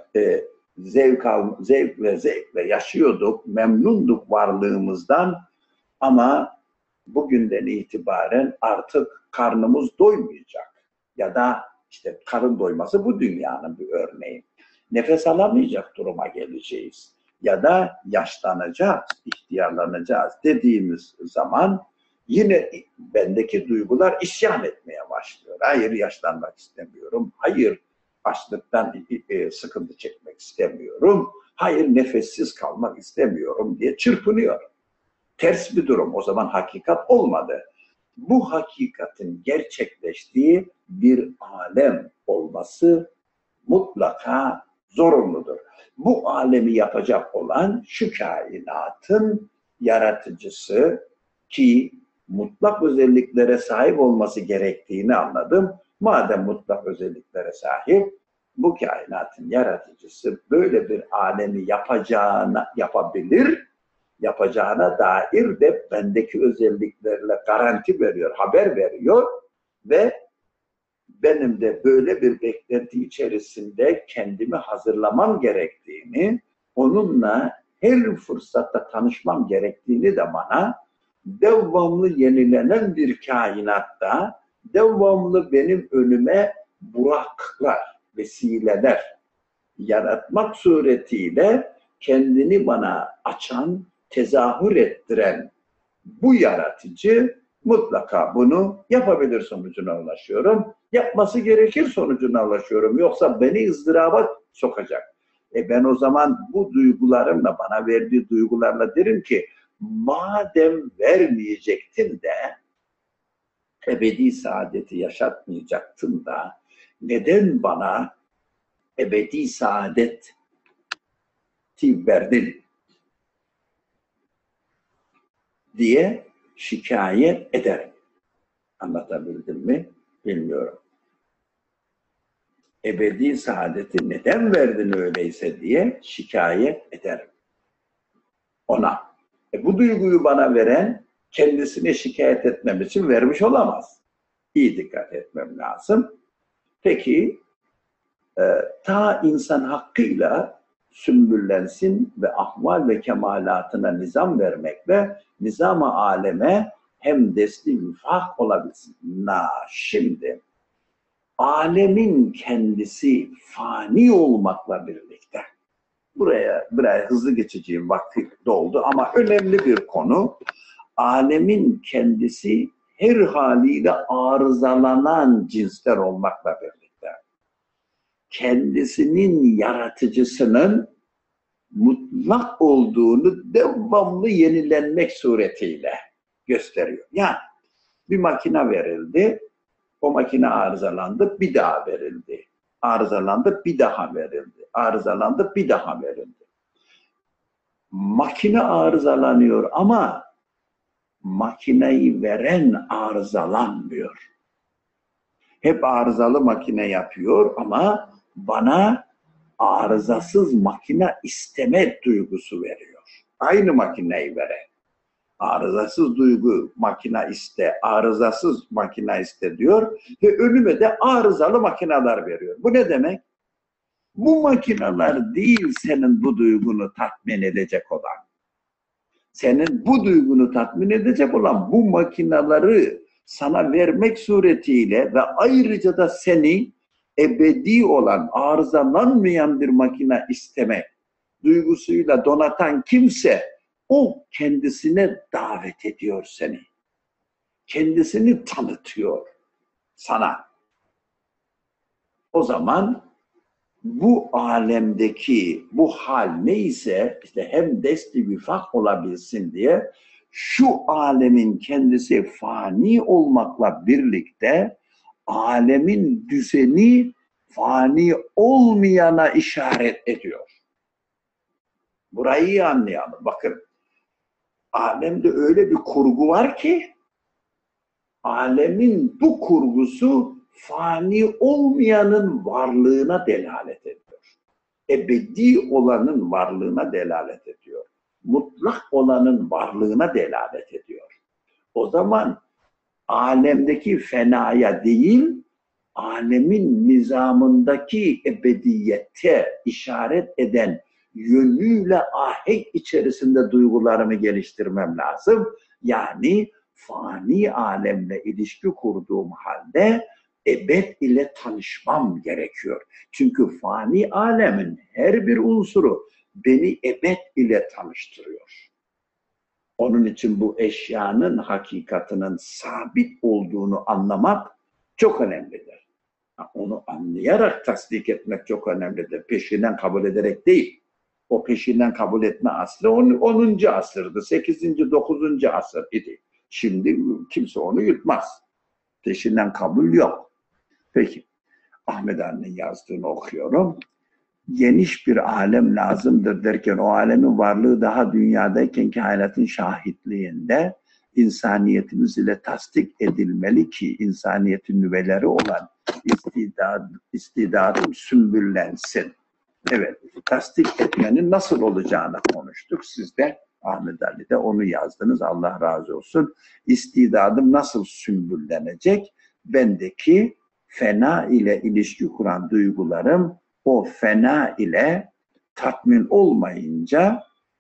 zevkle yaşıyorduk, memnunduk varlığımızdan ama bugünden itibaren artık karnımız doymayacak. Ya da işte karın doyması bu dünyanın bir örneği. Nefes alamayacak duruma geleceğiz. Ya da yaşlanacağız, ihtiyarlanacağız dediğimiz zaman yine bendeki duygular isyan etmeye başlıyor. Hayır yaşlanmak istemiyorum, hayır açlıktan sıkıntı çekmek istemiyorum, hayır nefessiz kalmak istemiyorum diye çırpınıyor. Ters bir durum, o zaman hakikat olmadı. Bu hakikatin gerçekleştiği bir alem olması mutlaka zorunludur. Bu alemi yapacak olan şu kainatın yaratıcısı ki mutlak özelliklere sahip olması gerektiğini anladım. Madem mutlak özelliklere sahip, bu kainatın yaratıcısı böyle bir alemi yapacağına dair de bendeki özelliklerle garanti veriyor, haber veriyor ve benim de böyle bir beklenti içerisinde kendimi hazırlamam gerektiğini, onunla her fırsatta tanışmam gerektiğini de bana devamlı yenilenen bir kainatta devamlı benim önüme buraklar, vesileler yaratmak suretiyle kendini bana açan, tezahür ettiren bu yaratıcı mutlaka bunu yapabilir sonucuna ulaşıyorum. Yapması gerekir sonucuna ulaşıyorum. Yoksa beni ızdıraba sokacak. Ben o zaman bu duygularımla, bana verdiği duygularla derim ki madem vermeyecektin de ebedi saadeti yaşatmayacaktın da neden bana ebedi saadeti verdin diye şikayet ederim. Anlatabildim mi? Bilmiyorum. Ebedi saadeti neden verdin öyleyse diye şikayet ederim. Ona. Bu duyguyu bana veren kendisine şikayet etmem için vermiş olamaz. İyi dikkat etmem lazım. Peki ta insan hakkıyla sümbüllensin ve ahval ve kemalatına nizam vermekle nizam-ı aleme hem desti vifak olabilsin. Şimdi alemin kendisi fani olmakla birlikte buraya hızlı geçeceğim vakti doldu ama önemli bir konu. Alemin kendisi her haliyle arızalanan cinsler olmakla birlikte kendisinin yaratıcısının mutlak olduğunu devamlı yenilenmek suretiyle gösteriyor. Yani bir makine verildi, o makine arızalandı, bir daha verildi. Arızalandı, bir daha verildi. Arızalandı, bir daha verildi. Makine arızalanıyor ama makineyi veren arızalanmıyor. Hep arızalı makine yapıyor ama bana arızasız makine isteme duygusu veriyor. Aynı makineyi veren. Arızasız duygu makine iste, arızasız makine iste diyor ve önüme de arızalı makineler veriyor. Bu ne demek? Bu makineler değil senin bu duygunu tatmin edecek olan. Senin bu duygunu tatmin edecek olan bu makineleri sana vermek suretiyle ve ayrıca da seni ebedi olan, arızalanmayan bir makine istemek duygusuyla donatan kimse o kendisine davet ediyor seni. Kendisini tanıtıyor sana. O zaman bu alemdeki bu hal neyse işte hem desti vifak olabilsin diye şu alemin kendisi fani olmakla birlikte alemin düzeni fani olmayana işaret ediyor. Burayı iyi anlayalım. Bakın alemde öyle bir kurgu var ki alemin bu kurgusu fani olmayanın varlığına delalet ediyor. Ebedi olanın varlığına delalet ediyor. Mutlak olanın varlığına delalet ediyor. O zaman alemdeki fenaya değil, alemin nizamındaki ebediyete işaret eden yönüyle ahenk içerisinde duygularımı geliştirmem lazım. Yani fani alemle ilişki kurduğum halde ebed ile tanışmam gerekiyor. Çünkü fani alemin her bir unsuru beni ebed ile tanıştırıyor. Onun için bu eşyanın hakikatinin sabit olduğunu anlamak çok önemlidir. Onu anlayarak tasdik etmek çok önemlidir. Peşinden kabul ederek değil. O peşinden kabul etme asrı 10. asırdı. 8. 9. asır idi. Şimdi kimse onu yutmaz. Peşinden kabul yok. Peki. Ahmet Ali'nin yazdığını okuyorum. Geniş bir alem lazımdır derken o alemin varlığı daha dünyadayken kainatın şahitliğinde insaniyetimiz ile tasdik edilmeli ki insaniyetin nüveleri olan istidadım sümbüllensin. Evet, tasdik etmenin nasıl olacağını konuştuk. Siz de Ahmet Ali'de onu yazdınız. Allah razı olsun. İstidadım nasıl sümbüllenecek? Bendeki fena ile ilişki kuran duygularım o fena ile tatmin olmayınca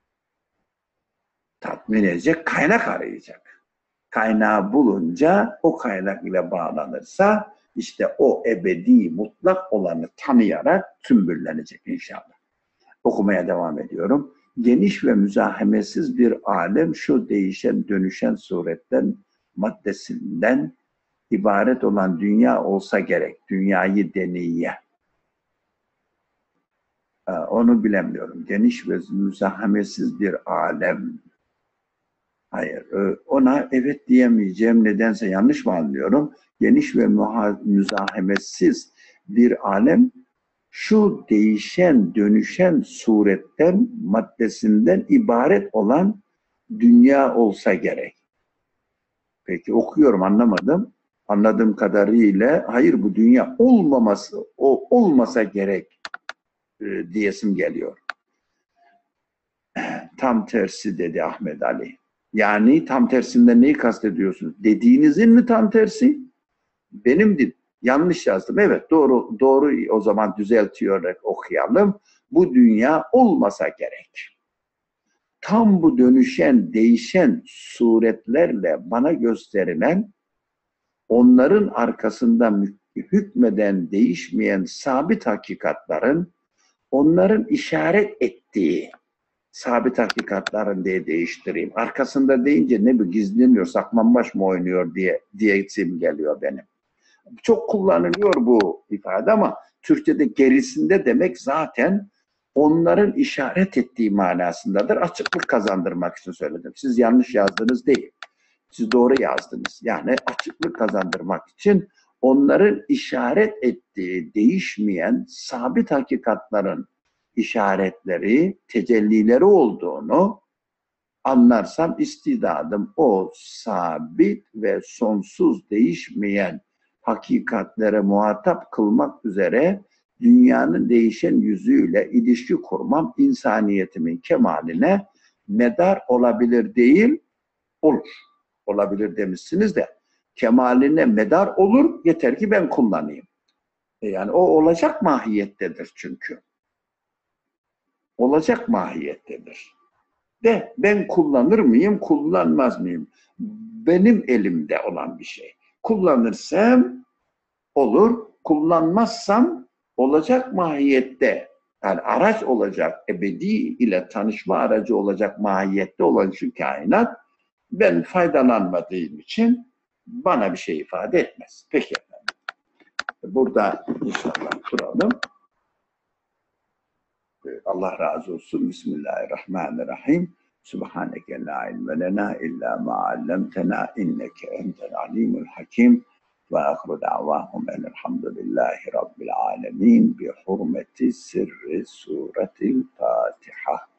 tatmin edecek kaynak arayacak. Kaynağı bulunca o kaynak ile bağlanırsa işte o ebedi mutlak olanı tanıyarak sümbüllenecek inşallah. Okumaya devam ediyorum. Geniş ve müzahemesiz bir alem şu değişen dönüşen suretten maddesinden ibaret olan dünya olsa gerek. Dünyayı deniye. Onu bilemiyorum. Geniş ve müzahemesiz bir alem. Hayır. Ona evet diyemeyeceğim. Nedense yanlış mı anlıyorum? Geniş ve müzahemesiz bir alem şu değişen, dönüşen suretten, maddesinden ibaret olan dünya olsa gerek. Peki okuyorum, anlamadım. Anladığım kadarıyla hayır bu dünya olmasa gerek diyesim geliyor. Tam tersi dedi Ahmet Ali. Yani tam tersinden neyi kastediyorsunuz? Dediğinizin mi tam tersi? Benim yanlış yazdım. Evet doğru o zaman düzeltiyorlar okuyalım. Bu dünya olmasa gerek. Tam bu dönüşen, değişen suretlerle bana gösterilen onların arkasında hükmeden, değişmeyen sabit hakikatların onların işaret ettiği sabit hakikatların diye değiştireyim. Arkasında deyince ne bir gizleniyor, saklambaç mı oynuyor diye isim geliyor benim. Çok kullanılıyor bu ifade ama Türkçe'de gerisinde demek zaten onların işaret ettiği manasındadır. Açıklık kazandırmak için söyledim. Siz yanlış yazdınız değil. Siz doğru yazdınız. Yani açıklık kazandırmak için onların işaret ettiği değişmeyen sabit hakikatların işaretleri, tecellileri olduğunu anlarsam istidadım o sabit ve sonsuz değişmeyen hakikatlere muhatap kılmak üzere dünyanın değişen yüzüyle ilişki kurmam insaniyetimin kemaline medar olabilir değil, olur. Olabilir demişsiniz de kemaline medar olur, yeter ki ben kullanayım. Yani o olacak mahiyettedir çünkü. Olacak mahiyettedir. De ben kullanır mıyım, kullanmaz mıyım? Benim elimde olan bir şey. Kullanırsam olur, kullanmazsam olacak mahiyette, yani araç olacak, ebedi ile tanışma aracı olacak mahiyette olan şu kainat, ben faydalanmadığım için bana bir şey ifade etmez. Peki efendim. Burada inşallah duralım. Allah razı olsun. Bismillahirrahmanirrahim. Subhaneke la ilme lena illa ma allamtena inneke entel alimul hakim. Ve ahru da'vahum elhamdülillahi rabbil alemin bi hurmeti sirri suretil Fatiha.